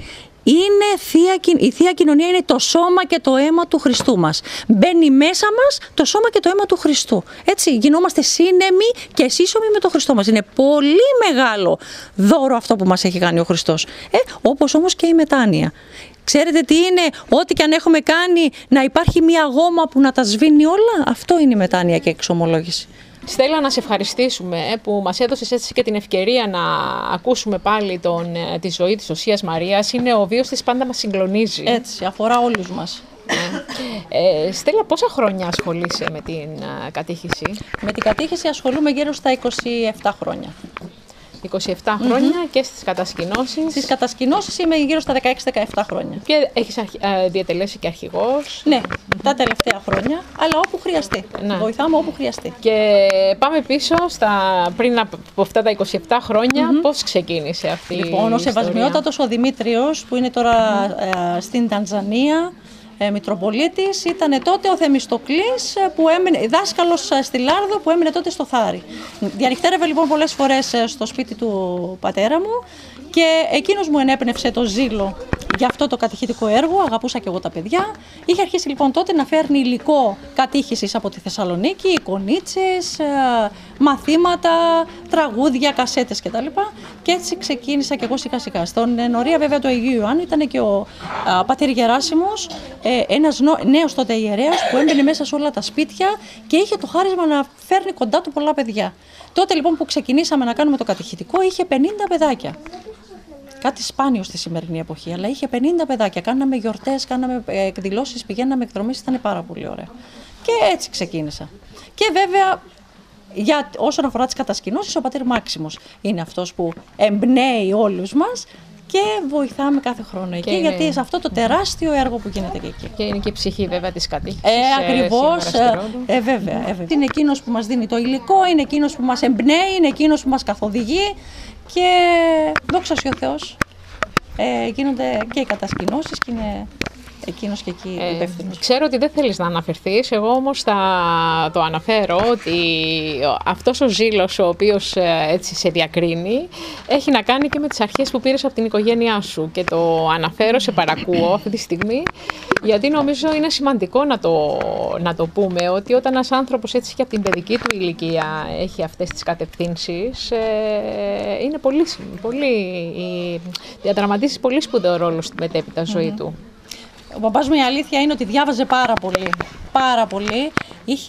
Η Θεία Κοινωνία είναι το σώμα και το αίμα του Χριστού μας. Μπαίνει μέσα μας το σώμα και το αίμα του Χριστού. Έτσι, γινόμαστε σύνεμοι και σύσσωμοι με τον Χριστό μας. Είναι πολύ μεγάλο δώρο αυτό που μας έχει κάνει ο Χριστός. Όπως όμως και η μετάνοια. Ξέρετε τι είναι? Ό,τι και αν έχουμε κάνει, να υπάρχει μια γόμα που να τα σβήνει όλα. Αυτό είναι η μετάνοια και η εξομολόγηση.
Στέλλα, να σε ευχαριστήσουμε που μας έδωσες έτσι και την ευκαιρία να ακούσουμε πάλι τη ζωή της Οσίας Μαρίας. Είναι ο βίος της, πάντα μας συγκλονίζει.
Έτσι, αφορά όλους μας.
Στέλλα, πόσα χρόνια ασχολείσαι με την κατήχηση?
Με την κατήχηση ασχολούμαι γύρω στα 27 χρόνια.
27 χρόνια και στις κατασκηνώσεις.
Στις κατασκηνώσεις είμαι γύρω στα 16-17 χρόνια.
Και έχεις διατελέσει και αρχηγός.
Ναι, τα τελευταία χρόνια, αλλά όπου χρειαστεί. Ναι. Βοηθάμε όπου χρειαστεί.
Και πάμε πίσω πριν από αυτά τα 27 χρόνια, πώς ξεκίνησε αυτή η ιστορία?
Ο Σεβασμιότατος ο Δημήτριος, που είναι τώρα στην Τανζανία, Μητροπολίτης, ήταν τότε ο Θεμιστοκλής, που έμενε δάσκαλος στη Λάρδο, που έμενε τότε στο Θάρι. Διανυχτέρευε λοιπόν πολλές φορές στο σπίτι του πατέρα μου και εκείνος μου ενέπνευσε το ζήλο για αυτό το κατηχητικό έργο. Αγαπούσα και εγώ τα παιδιά. Είχε αρχίσει λοιπόν τότε να φέρνει υλικό κατήχησης από τη Θεσσαλονίκη, εικονίτσες, μαθήματα, τραγούδια, κασέτες κτλ. Και έτσι ξεκίνησα και εγώ σιγά σιγά. Στον ενορία βέβαια του Αγίου Ιωάννου ήταν και ο πατήρ Γεράσιμος, ένας νέος τότε ιερέας που έμπαινε μέσα σε όλα τα σπίτια και είχε το χάρισμα να φέρνει κοντά του πολλά παιδιά. Τότε λοιπόν που ξεκινήσαμε να κάνουμε το κατηχητικό, είχε 50 παιδάκια. Κάτι σπάνιο στη σημερινή εποχή, αλλά είχε 50 παιδάκια. Κάναμε γιορτές, κάναμε εκδηλώσεις, πηγαίναμε εκδρομές, ήταν πάρα πολύ ωραία. Και έτσι ξεκίνησα. Και βέβαια Όσον αφορά τις κατασκηνώσεις, ο πατήρ Μάξιμος είναι αυτός που εμπνέει όλους μας και βοηθάμε κάθε χρόνο εκεί, γιατί σε αυτό το τεράστιο έργο που γίνεται και εκεί.
Και είναι και η ψυχή βέβαια της κατοίκησης.
Ακριβώς, βέβαια. Είναι εκείνος που μας δίνει το υλικό, είναι εκείνος που μας εμπνέει, είναι εκείνος που μας καθοδηγεί και δόξα ο Θεός γίνονται και οι κατασκηνώσεις και είναι εκείνος και εκεί υπεύθυνος.
Ξέρω ότι δεν θέλεις να αναφερθείς, εγώ όμως θα το αναφέρω ότι αυτός ο ζήλος ο οποίος έτσι σε διακρίνει έχει να κάνει και με τις αρχές που πήρες από την οικογένειά σου και το αναφέρω, σε παρακούω αυτή τη στιγμή, γιατί νομίζω είναι σημαντικό να το πούμε ότι όταν ένας άνθρωπος έτσι και από την παιδική του ηλικία έχει αυτές τις κατευθύνσεις, είναι διαδραματίζει πολύ σπουδαίο ρόλο στη μετέπειτα ζωή του.
Ο παπάς μου, η αλήθεια είναι ότι διάβαζε πάρα πολύ. Είχε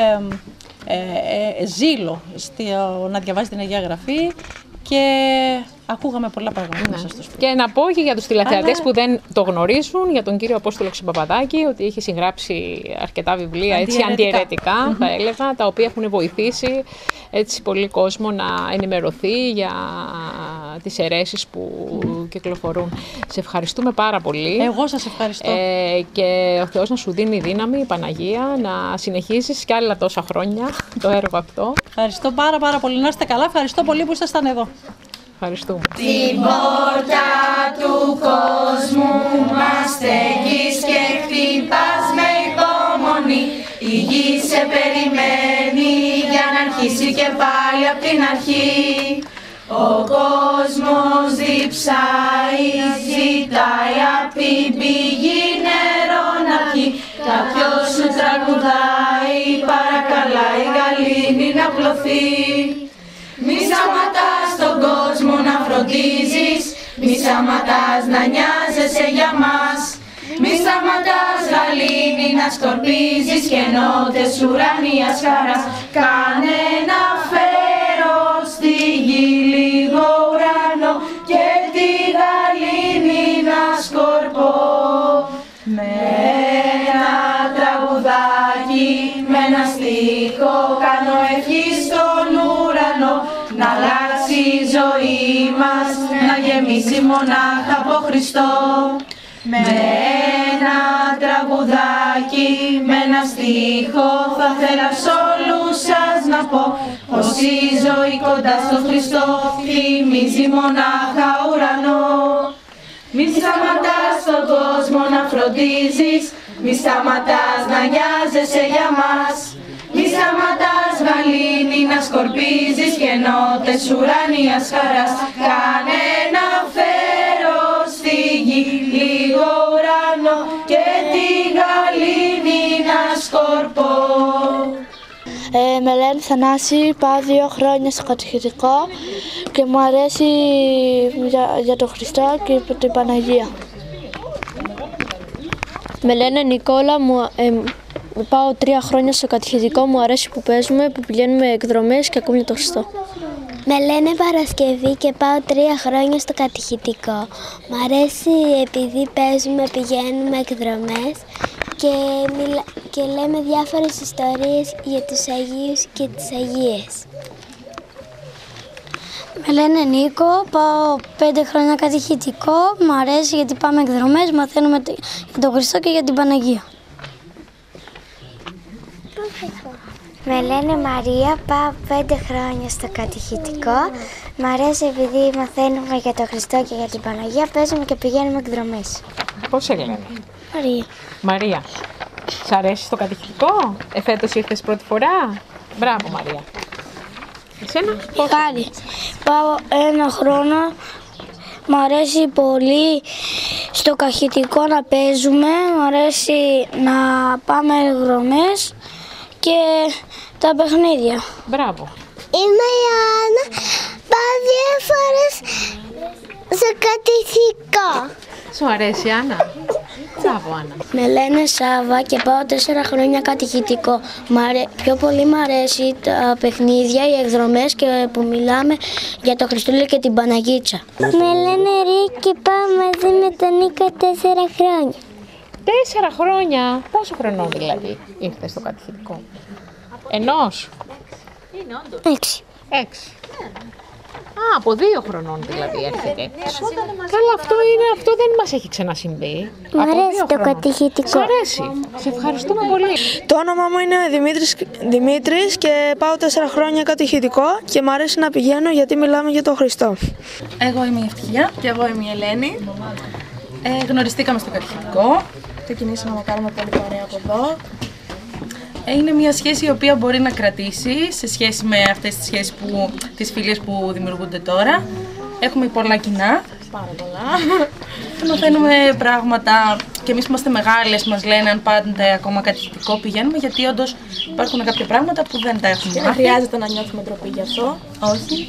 ζήλο να διαβάζει την Αγία Γραφή και ακούγαμε πολλά πράγματα μέσα στο σπίτι.
Και να πω και για τους τηλεθεατές που δεν το γνωρίζουν, για τον κύριο Απόστολο Ξεπαπαδάκη, ότι έχει συγγράψει αρκετά βιβλία αντιαιρετικά, θα έλεγα, τα οποία έχουν βοηθήσει έτσι πολύ κόσμο να ενημερωθεί για τις αιρέσεις που κυκλοφορούν. Σε ευχαριστούμε πάρα πολύ.
Εγώ σας ευχαριστώ.
Και ο Θεός να σου δίνει δύναμη, η Παναγία, να συνεχίσεις κι άλλα τόσα χρόνια το έργο αυτό.
Ευχαριστώ πάρα πολύ. Να είστε καλά. Ευχαριστώ πολύ που ήσασταν εδώ.
Ευχαριστούμε.
Την πόρτα του κόσμου μας στέκεις και χτυπάς με υπομονή. Η γη σε περιμένει για να αρχίσει και πάλι απ' την αρχή. Ο κόσμος διψάει, ζητάει απ' την πηγή νερό να πιει. Κάποιος σου τραγουδάει, παρακαλάει γαλήνη να πλωθεί. Μη σταματάς τον κόσμο να φροντίζεις, μη σταματάς να νοιάζεσαι για μας. Μη σταματάς γαλήνη να σκορπίζεις και νότες ουρανίας χαράς. Κάνε ένα φέρος στη γη λίγο ουρανό και τη γαλήνη να σκορπώ. Με ένα τραγουδάκι, με ένα στίχο κάνω ευχή στον ουρανό. Να αλλάξει η ζωή μας, να γεμίσει μονάχα από Χριστό. Με ένα τραγουδάκι, με ένα στίχο θα θέλα σ' όλους σας να πω πως η ζωή κοντά στο Χριστό θυμίζει μονάχα ουρανό. Μη σταματάς στον κόσμο να φροντίζεις, μη σταματάς να νοιάζεσαι για μας. Μη σταματάς γαλήνη να σκορπίζεις και νότες ουρανίας χαράς. Κάνε ένα φέρος στη γη λίγο ουρανό και τη γαλήνη να σκορπώ.
Με λένε Θανάση, πάω 2 χρόνια στο κατηχητικό και μου αρέσει για τον Χριστό και την Παναγία. Με λένε Νικόλα, πάω 3 χρόνια στο κατηχητικό, μου αρέσει που παίζουμε, που πηγαίνουμε εκδρομές και ακούμε το Χριστό.
Με λένε Παρασκευή και πάω 3 χρόνια στο κατηχητικό. Μ' αρέσει επειδή παίζουμε, πηγαίνουμε εκδρομές και λέμε διάφορες ιστορίες για τους Αγίους και τις Αγίες.
Με λένε Νίκο, πάω 5 χρόνια κατηχητικό, μου αρέσει γιατί πάμε εκδρομές, μαθαίνουμε για τον Χριστό και για την Παναγία.
Με λένε Μαρία, πάω 5 χρόνια στο κατηχητικό. Μ' αρέσει επειδή μαθαίνουμε για τον Χριστό και για την Παναγία, παίζουμε και πηγαίνουμε εκδρομές.
Πώς σε λένε?
Μαρία.
Μαρία. Σ' αρέσει το κατηχητικό? Φέτος ήρθες πρώτη φορά? Μπράβο Μαρία. Εσένα?
Χάρη. Πάω 1 χρόνο. Μ' αρέσει πολύ στο κατηχητικό να παίζουμε. Μ' αρέσει να πάμε εκδρομές και τα παιχνίδια.
Μπράβο.
Είμαι η Άννα. Πάω 2 φορές στο κατηχητικό.
Σου αρέσει Άννα? Μπράβο Άννα.
Με λένε Σάβα και πάω 4 χρόνια κατηχητικό. Πιο πολύ μ' αρέσει τα παιχνίδια, οι εκδρομές και που μιλάμε για το Χριστούλη και την Παναγίτσα.
Με λένε Ρή και πάω μαζί με τον Νίκο 4 χρόνια.
4 χρόνια. Πόσο χρονών δηλαδή ήρθες στο κατηχητικό? 1? Είναι όντως.
6.
6. Α, από 2 χρονών δηλαδή έρχεται. Καλά, αυτό δεν μας έχει ξανασυμβεί.
Μ' αρέσει το κατηχητικό.
Σ' αρέσει. Σε ευχαριστούμε πολύ.
Το όνομα μου είναι Δημήτρης και πάω 4 χρόνια κατηχητικό και μου αρέσει να πηγαίνω γιατί μιλάμε για τον Χριστό.
Εγώ είμαι η Ευτυχία.
Και εγώ είμαι η Ελένη.
Γνωριστήκαμε στο κατηχητικό.
Ξεκινήσαμε να κάνουμε πολύ παρέα από εδώ.
Είναι μια σχέση η οποία μπορεί να κρατήσει σε σχέση με αυτές τις σχέσεις τις φιλίες που δημιουργούνται τώρα. Έχουμε πολλά κοινά.
Πάρα πολλά.
Μαθαίνουμε πράγματα και εμείς που είμαστε μεγάλες μας λένε αν πάντα ακόμα κατηχητικό πηγαίνουμε, γιατί όντως υπάρχουν κάποια πράγματα που δεν τα έχουμε.
Και δεν χρειάζεται να νιώθουμε ντροπή γι' αυτό.
Όχι.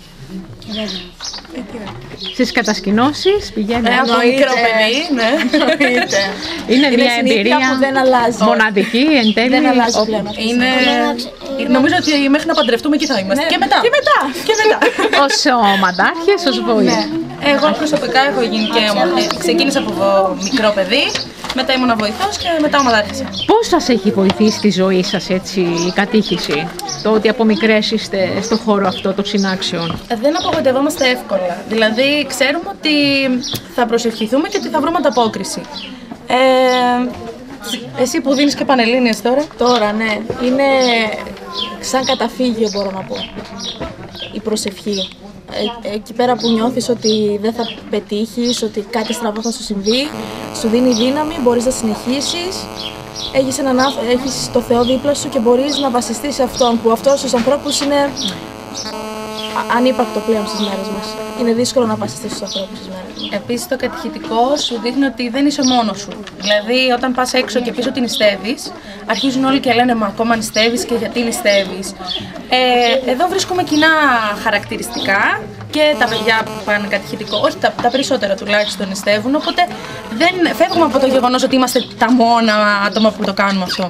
Στις κατασκηνώσεις πηγαίνετε.
Από μικρό παιδί, ναι.
Είναι μια εμπειρία
που δεν αλλάζει.
Μοναδική εν τέλει.
Δεν αλλάζει πλέον.
Νομίζω ότι μέχρι να παντρευτούμε εκεί θα είμαστε. Και μετά.
Ως ομαδάρχες, ως βοήθεια.
Εγώ προσωπικά έχω γίνει και ξεκίνησα από μικρό παιδί, μετά ήμουν βοηθός και μετά ομαδάρχησα.
Πώς σας έχει βοηθήσει τη ζωή σας έτσι η κατήχηση, το ότι από μικρές είστε στο χώρο αυτό των συνάξεων?
Δεν απογοητευόμαστε εύκολα. Δηλαδή ξέρουμε ότι θα προσευχηθούμε και ότι θα βρούμε ανταπόκριση. Εσύ που δίνεις και πανελλήνιες τώρα.
Τώρα, ναι. Είναι σαν καταφύγιο, μπορώ να πω, η προσευχή. Εκεί πέρα που νιώθεις ότι δεν θα πετύχεις, ότι κάτι στραβό θα σου συμβεί, σου δίνει δύναμη, μπορείς να συνεχίσεις. Έχεις το Θεό δίπλα σου και μπορείς να βασιστείς σε Αυτόν, που αυτός στους ανθρώπους είναι ανύπαρκτο πλέον στις μέρες μας. Είναι δύσκολο να βασιστείς στους ανθρώπους στις μέρες μας.
Επίσης το κατηχητικό σου δείχνει ότι δεν είσαι μόνος σου. Δηλαδή όταν πας έξω και πεις ότι νηστεύεις, αρχίζουν όλοι και λένε μα ακόμα νηστεύεις και γιατί νηστεύεις. Εδώ βρίσκουμε κοινά χαρακτηριστικά και τα παιδιά που πάνε κατηχητικό, όχι τα περισσότερα τουλάχιστον νηστεύουν, οπότε δεν φεύγουμε από το γεγονός ότι είμαστε τα μόνα άτομα που το κάνουμε αυτό.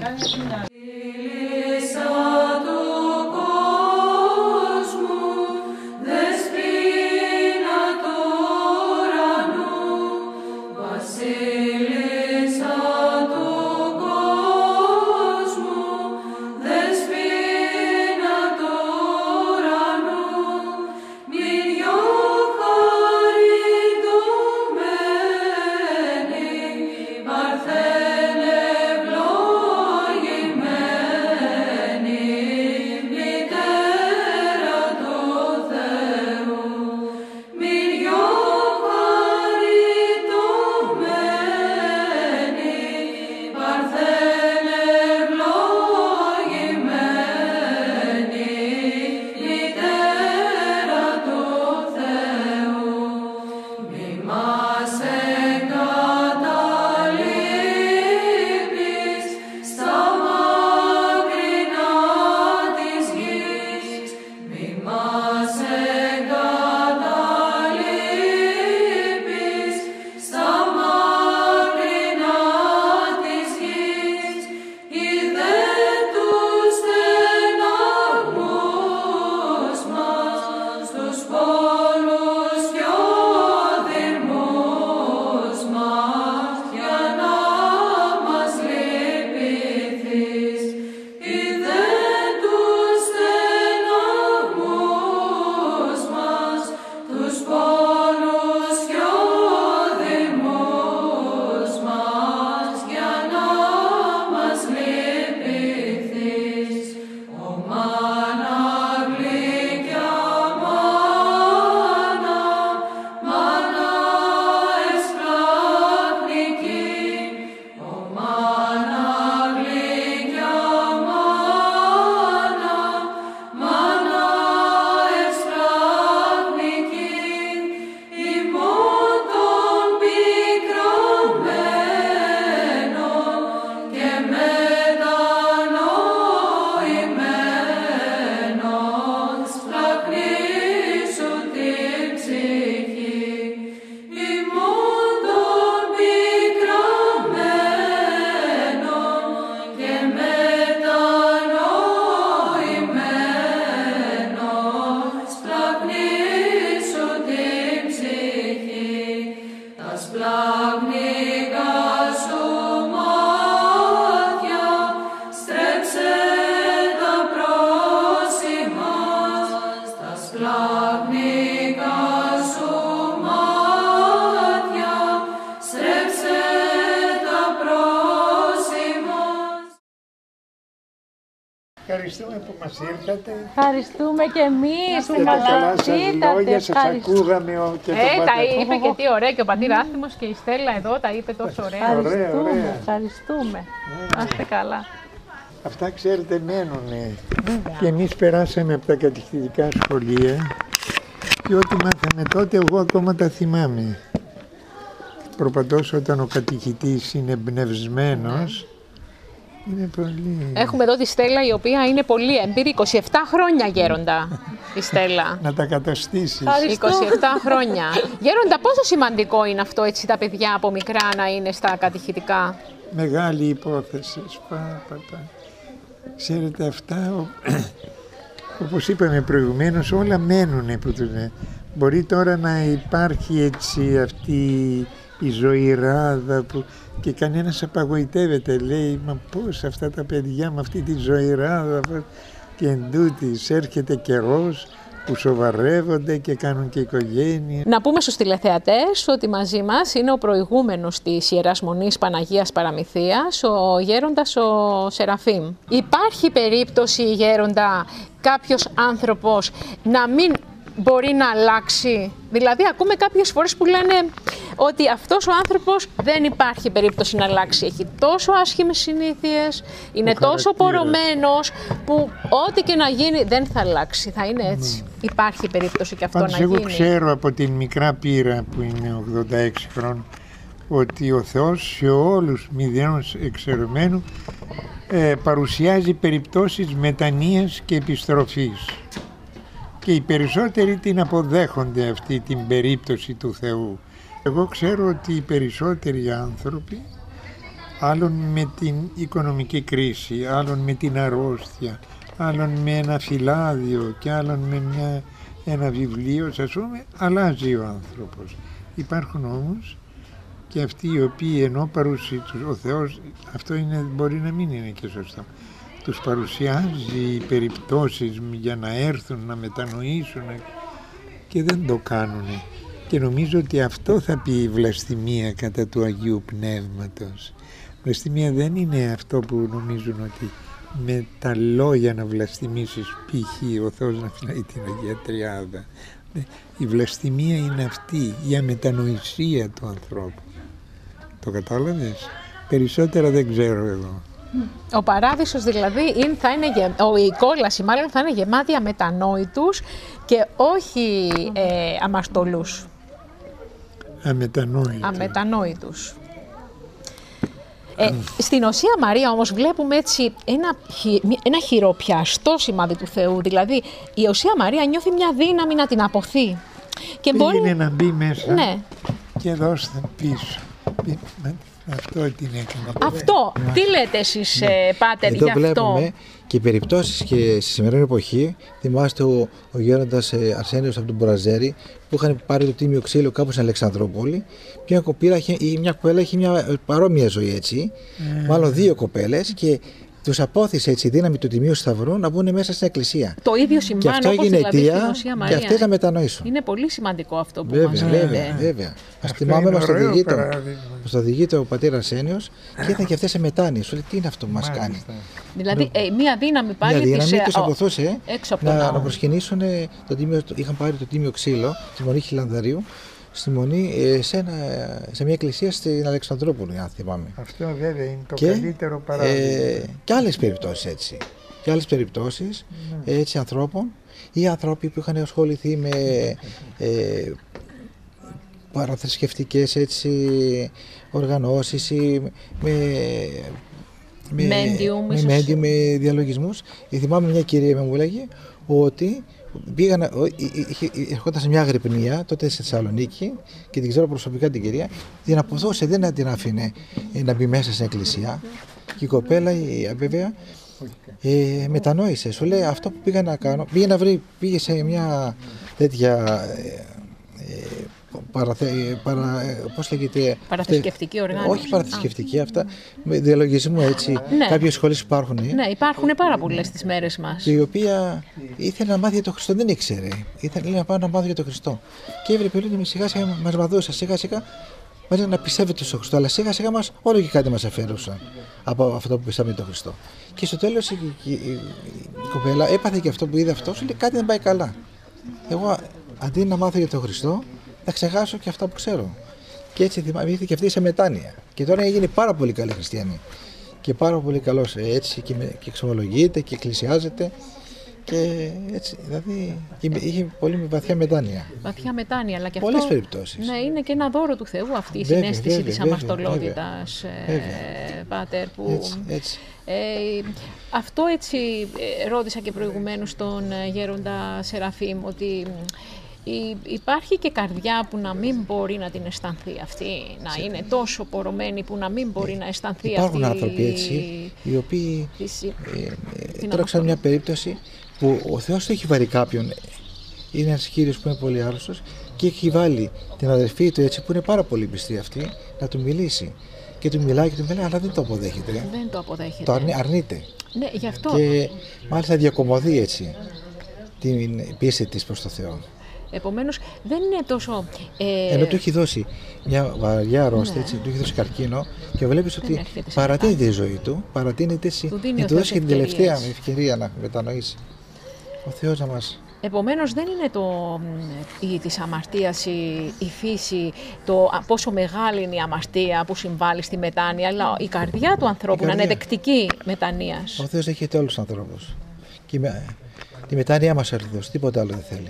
Παρθένε ευλογημένη. Σφλαγνικά σου μάτια, στρέψε τα πρόσημα.
Ευχαριστούμε που μας ήρθατε.
Ευχαριστούμε και εμείς που μας
ήρθατε. Σας ακούγαμε και το πατέρα.
Τα είπε και τι ωραία και ο πατήρ Άθιμος και η Στέλλα εδώ τα είπε τόσο ωραία. Ευχαριστούμε. Να είστε καλά.
Αυτά ξέρετε μένουνε. Και εμείς περάσαμε από τα κατηχητικά σχολεία και ό,τι μάθαμε τότε εγώ ακόμα τα θυμάμαι. Προπαντός όταν ο κατηχητής είναι εμπνευσμένος, είναι πολύ...
Έχουμε εδώ τη Στέλλα η οποία είναι πολύ έμπειρη, 27 χρόνια γέροντα η Στέλλα.
Να τα καταστήσεις.
27 χρόνια. Γέροντα, πόσο σημαντικό είναι αυτό έτσι τα παιδιά από μικρά να είναι στα κατηχητικά?
Μεγάλη υπόθεση. Ξέρετε αυτά, όπως είπαμε προηγουμένως, όλα μένουνε που τους λένε. Μπορεί τώρα να υπάρχει έτσι αυτή η ζωηράδα που και κανένας απαγοητεύεται, λέει, μα πώς αυτά τα παιδιά με αυτή τη ζωηράδα, και εντούτοις έρχεται καιρός που σοβαρεύονται και κάνουν και οικογένεια.
Να πούμε στους τηλεθεατές ότι μαζί μας είναι ο προηγούμενος της Ιεράς Μονής Παναγίας Παραμυθίας, ο γέροντας ο Σεραφείμ. Υπάρχει περίπτωση, γέροντα, κάποιος άνθρωπος να μην μπορεί να αλλάξει? Δηλαδή ακούμε κάποιες φορές που λένε ότι αυτός ο άνθρωπος δεν υπάρχει περίπτωση να αλλάξει. Έχει τόσο άσχημες συνήθειες, είναι τόσο πορωμένος που ό,τι και να γίνει δεν θα αλλάξει, θα είναι έτσι. Υπάρχει περίπτωση και αυτό να γίνει?
Εγώ ξέρω από την μικρά πείρα που είναι 86 χρόνων ότι ο Θεός σε όλους μηδενός εξαιρεμένου παρουσιάζει περιπτώσεις μετανοίας και επιστροφής. Και οι περισσότεροι την αποδέχονται αυτή την περίπτωση του Θεού. Εγώ ξέρω ότι οι περισσότεροι άνθρωποι, άλλον με την οικονομική κρίση, άλλον με την αρρώστια, άλλον με ένα φυλάδιο και άλλον με ένα βιβλίο, ας πούμε, αλλάζει ο άνθρωπος. Υπάρχουν όμως και αυτοί οι οποίοι ενώ παρουσιάζει ο Θεός, αυτό μπορεί να μην είναι και σωστό, τους παρουσιάζει περιπτώσεις για να έρθουν να μετανοήσουν και δεν το κάνουν. Και νομίζω ότι αυτό θα πει η βλαστημία κατά του Αγίου Πνεύματος. Βλαστημία δεν είναι αυτό που νομίζουν ότι με τα λόγια να βλαστημίσεις, π.χ. ο Θεός να φυλάει την Αγία Τριάδα. Η βλαστημία είναι αυτή, η αμετανοησία του ανθρώπου. Το κατάλαβες? Περισσότερα δεν ξέρω εγώ.
Ο παράδεισος δηλαδή η κόλαση μάλλον θα είναι γεμάτη αμετανόητους και όχι αμαρτωλούς. Αμετανόητους. Στην Οσία Μαρία όμως βλέπουμε έτσι ένα χειροπιαστό σημάδι του Θεού. Δηλαδή η Οσία Μαρία νιώθει μια δύναμη να την αποθεί. Και
πήγαινε να μπει μέσα,
ναι,
και δώστε πίσω. Αυτό την έκανε.
Αυτό. Τι λέτε εσείς, πάτερ,
εδώ
γι' αυτό?
Βλέπουμε και περιπτώσεις και στη σημερινή εποχή. Θυμάστε ο γέροντας Αρσένιος από τον Μποραζέρη που είχαν πάρει το τίμιο ξύλο κάπου στην Αλεξανδρούπολη. Μια κοπέλα είχε μια παρόμοια ζωή έτσι, μάλλον δύο κοπέλες, και τους απόθυσε έτσι η δύναμη του Τιμίου Σταυρού να μπουν μέσα στην εκκλησία.
Το ίδιο συμβαίνει,
και αυτό έγινε
δηλαδή
αιτία
στην Οσία Μαρία.
Και αυτές να μετανοήσουν.
Είναι πολύ σημαντικό αυτό που
βέβαια,
μας λέτε.
Βέβαια. Ας θυμάμαι, μας το οδηγείται ο πατήρ Αρσένιος και ήταν και αυτές σε μετάνοιες. Σου λέει, τι είναι αυτό που μας κάνει?
Δηλαδή μία δύναμη πάλι
τους αποθούσε να προσκυνήσουν είχαν πάρει το τίμιο ξύλο τη Μονή Χιλανδαρίου στη Μονή, σε μια εκκλησία στην Αλεξανδρούπολη, αν θυμάμαι.
Αυτό βέβαια είναι το καλύτερο παράδειγμα.
Και άλλες περιπτώσεις έτσι. Και άλλες περιπτώσεις έτσι ανθρώπων ή ανθρώποι που είχαν ασχοληθεί με παραθρησκευτικές έτσι οργανώσεις ή με διαλογισμούς. Θυμάμαι μια κυρία μου έλεγε ότι ερχόταν σε μια αγρυπνία τότε στη Θεσσαλονίκη και την ξέρω προσωπικά την κυρία, την αποθούσε, δεν την άφηνε να μπει μέσα στην εκκλησία και η κοπέλα βέβαια μετανόησε. Σου λέει αυτό που πήγα να κάνω, πήγε σε μια τέτοια πώς λέγεται,
παραθρησκευτική οργάνωση.
Όχι παραθρησκευτική, αυτά με διαλογισμό έτσι.
Ναι.
Κάποιες σχολές υπάρχουν.
Ναι, υπάρχουν πάρα πολλές τις μέρες μας.
Η οποία ήθελε να μάθει για τον Χριστό, δεν ήξερε. Ήθελε να πάω να μάθω για τον Χριστό. Και έβλεπε ότι σιγά σιγά μας μαθούσα, σιγά σιγά μας να πιστεύετε στον Χριστό, αλλά σιγά σιγά όλο και κάτι μας αφαιρούσαν από αυτό που πιστεύαμε τον Χριστό. Και στο τέλος η κοπέλα έπαθε και αυτό που είδε αυτό, σου λέει κάτι δεν πάει καλά. Εγώ αντί να μάθω για τον Χριστό, θα ξεχάσω και αυτά που ξέρω. Και έτσι ήρθε και αυτή σε μετάνοια. Και τώρα έγινε πάρα πολύ καλή χριστιανή. Και πάρα πολύ καλός έτσι και εξομολογείται και εκκλησιάζεται. Και έτσι, δηλαδή είχε πολύ βαθιά μετάνοια.
Βαθιά μετάνοια, αλλά και
πολλές
αυτό.
περιπτώσεις.
Ναι, είναι και ένα δώρο του Θεού αυτή η συναίσθηση της αμαρτωλότητας, Πάτερ. Που,
έτσι.
Αυτό έτσι ρώτησα και προηγουμένως τον γέροντα Σεραφείμ, ότι υπάρχει και καρδιά που να μην μπορεί να την αισθανθεί αυτή, να είναι τόσο πορωμένη που να μην μπορεί να αισθανθεί αυτή.
Υπάρχουν άνθρωποι έτσι, οι οποίοι τώρα ξέρω μια περίπτωση που ο Θεός έχει βάλει κάποιον, είναι ένας κύριος που είναι πολύ άρρωστος και έχει βάλει την αδερφή του έτσι που είναι πάρα πολύ πιστή αυτή να του μιλήσει. Και του μιλάει και του μιλάει, αλλά δεν το αποδέχεται.
Δεν το αποδέχεται.
Το αρνείται.
Ναι, γι' αυτό.
Και μάλιστα διακομωδεί έτσι την πίστη της προς το Θεό.
Επομένως δεν είναι τόσο.
Ενώ του έχει δώσει μια βαριά αρρώστια, ναι. Του έχει δώσει καρκίνο και βλέπεις ότι παρατείνεται η ζωή του, παρατείνεται έτσι. Να του δώσει και την τελευταία ευκαιρία να μετανοήσει. Ο Θεός να μας.
Επομένως δεν είναι της αμαρτίας η φύση, το πόσο μεγάλη είναι η αμαρτία που συμβάλλει στη μετάνοια, αλλά η καρδιά του ανθρώπου να είναι δεκτική μετανοίας.
Ο Θεός δέχεται όλους τους ανθρώπους. Και τη μετάνοια μας έρθει, τίποτα άλλο δεν θέλει.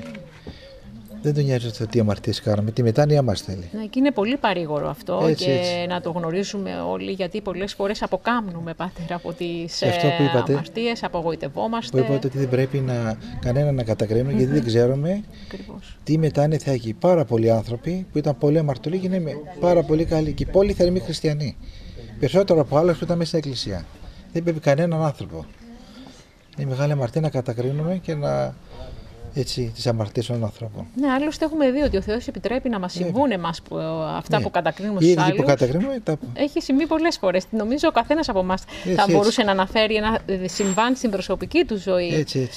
Δεν τον νοιάζει το τι αμαρτίες κάνουμε, τη μετάνοια μας θέλει.
Ναι, και είναι πολύ παρήγορο αυτό
έτσι,
και
έτσι.
Να το γνωρίζουμε όλοι, γιατί πολλές φορές αποκάμνουμε, Πάτερ, από τις αμαρτίες, απογοητευόμαστε.
Που είπατε ότι δεν πρέπει κανένα να κατακρίνουμε, γιατί δεν ξέρουμε τι μετάνοια θα έχει. Πάρα πολλοί άνθρωποι που ήταν πολύ αμαρτωλοί και είναι πάρα πολύ καλοί και πολύ θερμοί χριστιανοί. Περισσότερο από άλλους που ήταν μέσα στην εκκλησία. Δεν πρέπει κανέναν άνθρωπο. Είναι μεγάλη αμαρτία να κατακρίνουμε και να. Έτσι, τις αμαρτίες των ανθρώπων.
Ναι, άλλωστε έχουμε δει ότι ο Θεός επιτρέπει να μας συμβούν εμάς αυτά που κατακρίνουμε
στους
άλλους.
Που κατακρίνουμε,
έχει συμβεί πολλές φορές. Νομίζω ο καθένας από εμάς θα μπορούσε να αναφέρει ένα συμβάν στην προσωπική του ζωή.
Έτσι.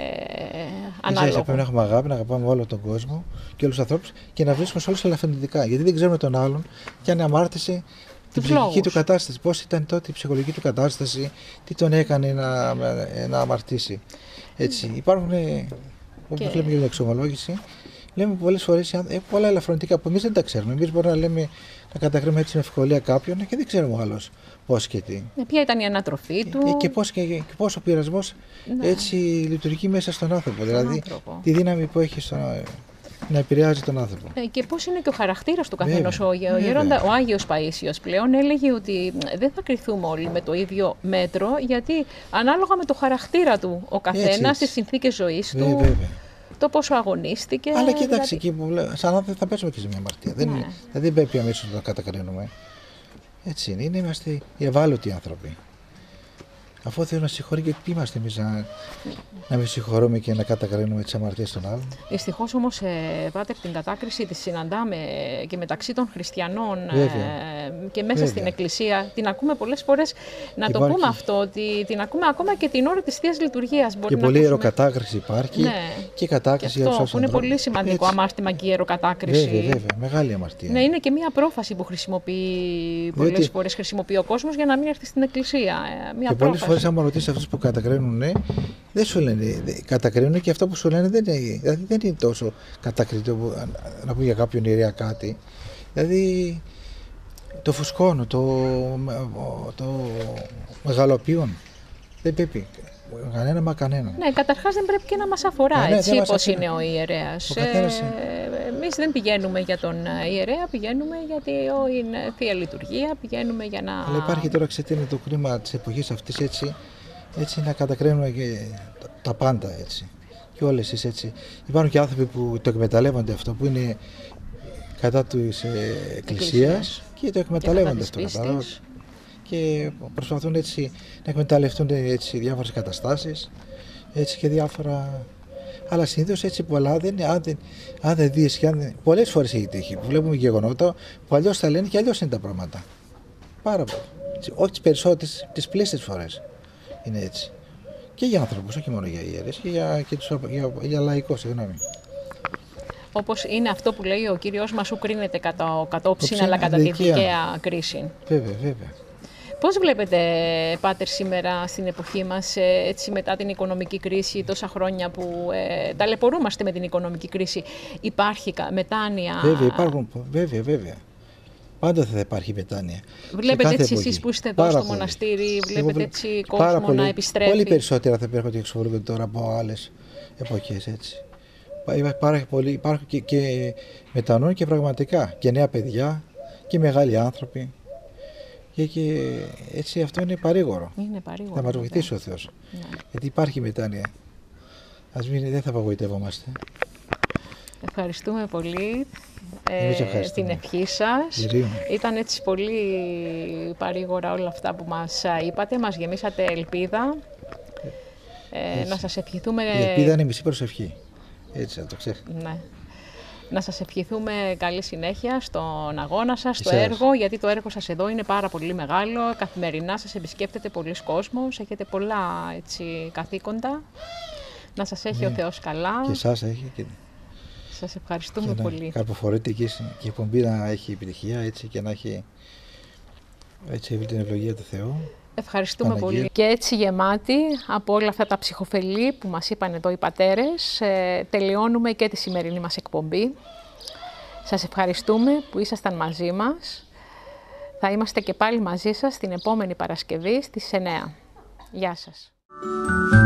Ανάλογα.
Πρέπει να έχουμε αγάπη, να αγαπάμε όλο τον κόσμο και όλους τους ανθρώπους και να βρίσκουμε σε όλους ελαφρυντικά. Γιατί δεν ξέρουμε τον άλλον και αν αμάρτησε την ψυχική του κατάσταση. Πώς ήταν τότε η ψυχολογική του κατάσταση, τι τον έκανε να αμαρτήσει. Έτσι, υπάρχουν. Όπως λέμε για την εξομολόγηση, λέμε πολλές φορές πολλά ελαφρυντικά που εμείς δεν τα ξέρουμε. Εμείς μπορούμε να λέμε να κατακρίνουμε έτσι με ευκολία κάποιον και δεν ξέρουμε ο άλλος πώς και τι.
Ποια ήταν η ανατροφή του.
Και πώς ο πειρασμός έτσι λειτουργεί μέσα στον άνθρωπο. Δηλαδή τη δύναμη που έχει να επηρεάζει τον άνθρωπο.
Και πώς είναι και ο χαρακτήρας του καθενός. Ο Άγιος Παΐσιος πλέον έλεγε ότι δεν θα κριθούμε όλοι με το ίδιο μέτρο, γιατί ανάλογα με το χαρακτήρα του ο καθένας, στις συνθήκες ζωής του, το πόσο αγωνίστηκε.
Αλλά κοίταξε, εκεί που λέω, σαν άνθρωποι θα πέσουμε και σε μια αμαρτία. Δεν πρέπει αμέσως να το κατακρίνουμε. Έτσι είναι, είμαστε οι ευάλωτοι άνθρωποι. Αφού ο Θεός μας συγχωρεί, γιατί ποιοι είμαστε εμείς να μην συγχωρούμε και να κατακρίνουμε τις αμαρτίες των άλλων.
Δυστυχώς όμως, Πάτερ, την κατάκριση τη συναντάμε και μεταξύ των χριστιανών και μέσα στην Εκκλησία. Την ακούμε πολλές φορές, να το πούμε αυτό, ότι την ακούμε ακόμα και την ώρα της Θείας Λειτουργίας.
Και πολλή ιεροκατάκριση υπάρχει και κατάκριση για
αυτό που είναι πολύ σημαντικό αμάρτημα και η ιεροκατάκριση.
Βέβαια, μεγάλη αμαρτία.
Ναι, είναι και μία πρόφαση που χρησιμοποιεί πολλές φορές ο κόσμος για να μην έρθει στην Εκκλησία. Μία πρόφαση.
Πολλές φορές, άμα ρωτήσεις αυτούς που κατακρίνουν, δεν σου λένε. Κατακρίνουν και αυτό που σου λένε δεν είναι τόσο κατακριτικό να πει για κάποιον ιερέα κάτι. Δηλαδή το φουσκώνω, το μεγαλοποιούν. Δεν πρέπει. Κανένα μα κανένα.
Ναι, καταρχάς δεν πρέπει και να μας αφορά έτσι όπως είναι ο ιερέας. Εμείς δεν πηγαίνουμε για τον ιερέα, πηγαίνουμε γιατί είναι Θεία Λειτουργία, πηγαίνουμε για να.
Αλλά υπάρχει τώρα, ξέρετε, το κρίμα της εποχής αυτής έτσι να κατακρίνουμε και τα πάντα έτσι. Και όλες έτσι. Υπάρχουν και άνθρωποι που το εκμεταλλεύονται αυτό, που είναι κατά της Εκκλησίας και το εκμεταλλεύονται αυτό. Και προσπαθούν έτσι να εκμεταλλευτούν έτσι διάφορες καταστάσεις έτσι και διάφορα. Αλλά συνήθως έτσι πολλά αν δεν δεις, πολλές φορές έχει τύχει. Που βλέπουμε γεγονότα που αλλιώς τα λένε και αλλιώς είναι τα πράγματα. Πάρα πολύ. Όχι τις περισσότερες, τις πλήστες φορές είναι έτσι. Και για άνθρωπους, όχι μόνο για ιερείς, και για λαϊκό, συγγνώμη.
Όπως είναι αυτό που λέει ο Κύριος μας, ου κρίνεται κατόψιν, αλλά κατά τη δικαία κρίση.
Βέβαια, βέβαια.
Πώς βλέπετε, Πάτερ, σήμερα στην εποχή μας, έτσι μετά την οικονομική κρίση, τόσα χρόνια που ταλαιπωρούμαστε με την οικονομική κρίση, υπάρχει μετάνοια?
Βέβαια, υπάρχουν, βέβαια. Πάντοτε θα υπάρχει μετάνοια.
Βλέπετε έτσι εσείς που είστε εδώ στο μοναστήρι, βλέπετε έτσι κόσμο να επιστρέφει?
Πολύ περισσότερα θα έρχονται και εξοβολούνται τώρα από άλλες εποχές, έτσι. Υπάρχουν και μετανοούν και πραγματικά και νέα παιδιά και μεγάλοι άνθρωποι. Και έτσι αυτό είναι παρήγορο.
Είναι παρήγορο.
Θα μας βοηθήσει ο Θεός.
Ναι.
Γιατί υπάρχει μετάνοια. Δεν θα απογοητεύομαστε.
Ευχαριστούμε πολύ την ευχή σας. Ήταν έτσι πολύ παρήγορα όλα αυτά που μας είπατε. Μας γεμίσατε ελπίδα. Να σας ευχηθούμε...
Η ελπίδα είναι μισή προσευχή. Έτσι, να το ξέχετε.
Ναι. Να σας ευχηθούμε καλή συνέχεια στον αγώνα σας, στο έργο, γιατί το έργο σας εδώ είναι πάρα πολύ μεγάλο. Καθημερινά σας επισκέπτεται πολλοί κόσμος, έχετε πολλά έτσι, καθήκοντα. Να σας έχει ο Θεός καλά.
Και εσάς έχει.
Σας ευχαριστούμε πολύ.
Να καρποφορείτε και η εκπομπή να έχει επιτυχία έτσι, και να έχει την ευλογία του Θεού.
Ευχαριστούμε πολύ. Και έτσι γεμάτη από όλα αυτά τα ψυχοφελή που μας είπαν εδώ οι πατέρες, τελειώνουμε και τη σημερινή μας εκπομπή. Σας ευχαριστούμε που ήσασταν μαζί μας. Θα είμαστε και πάλι μαζί σας την επόμενη Παρασκευή στις 9. Γεια σας.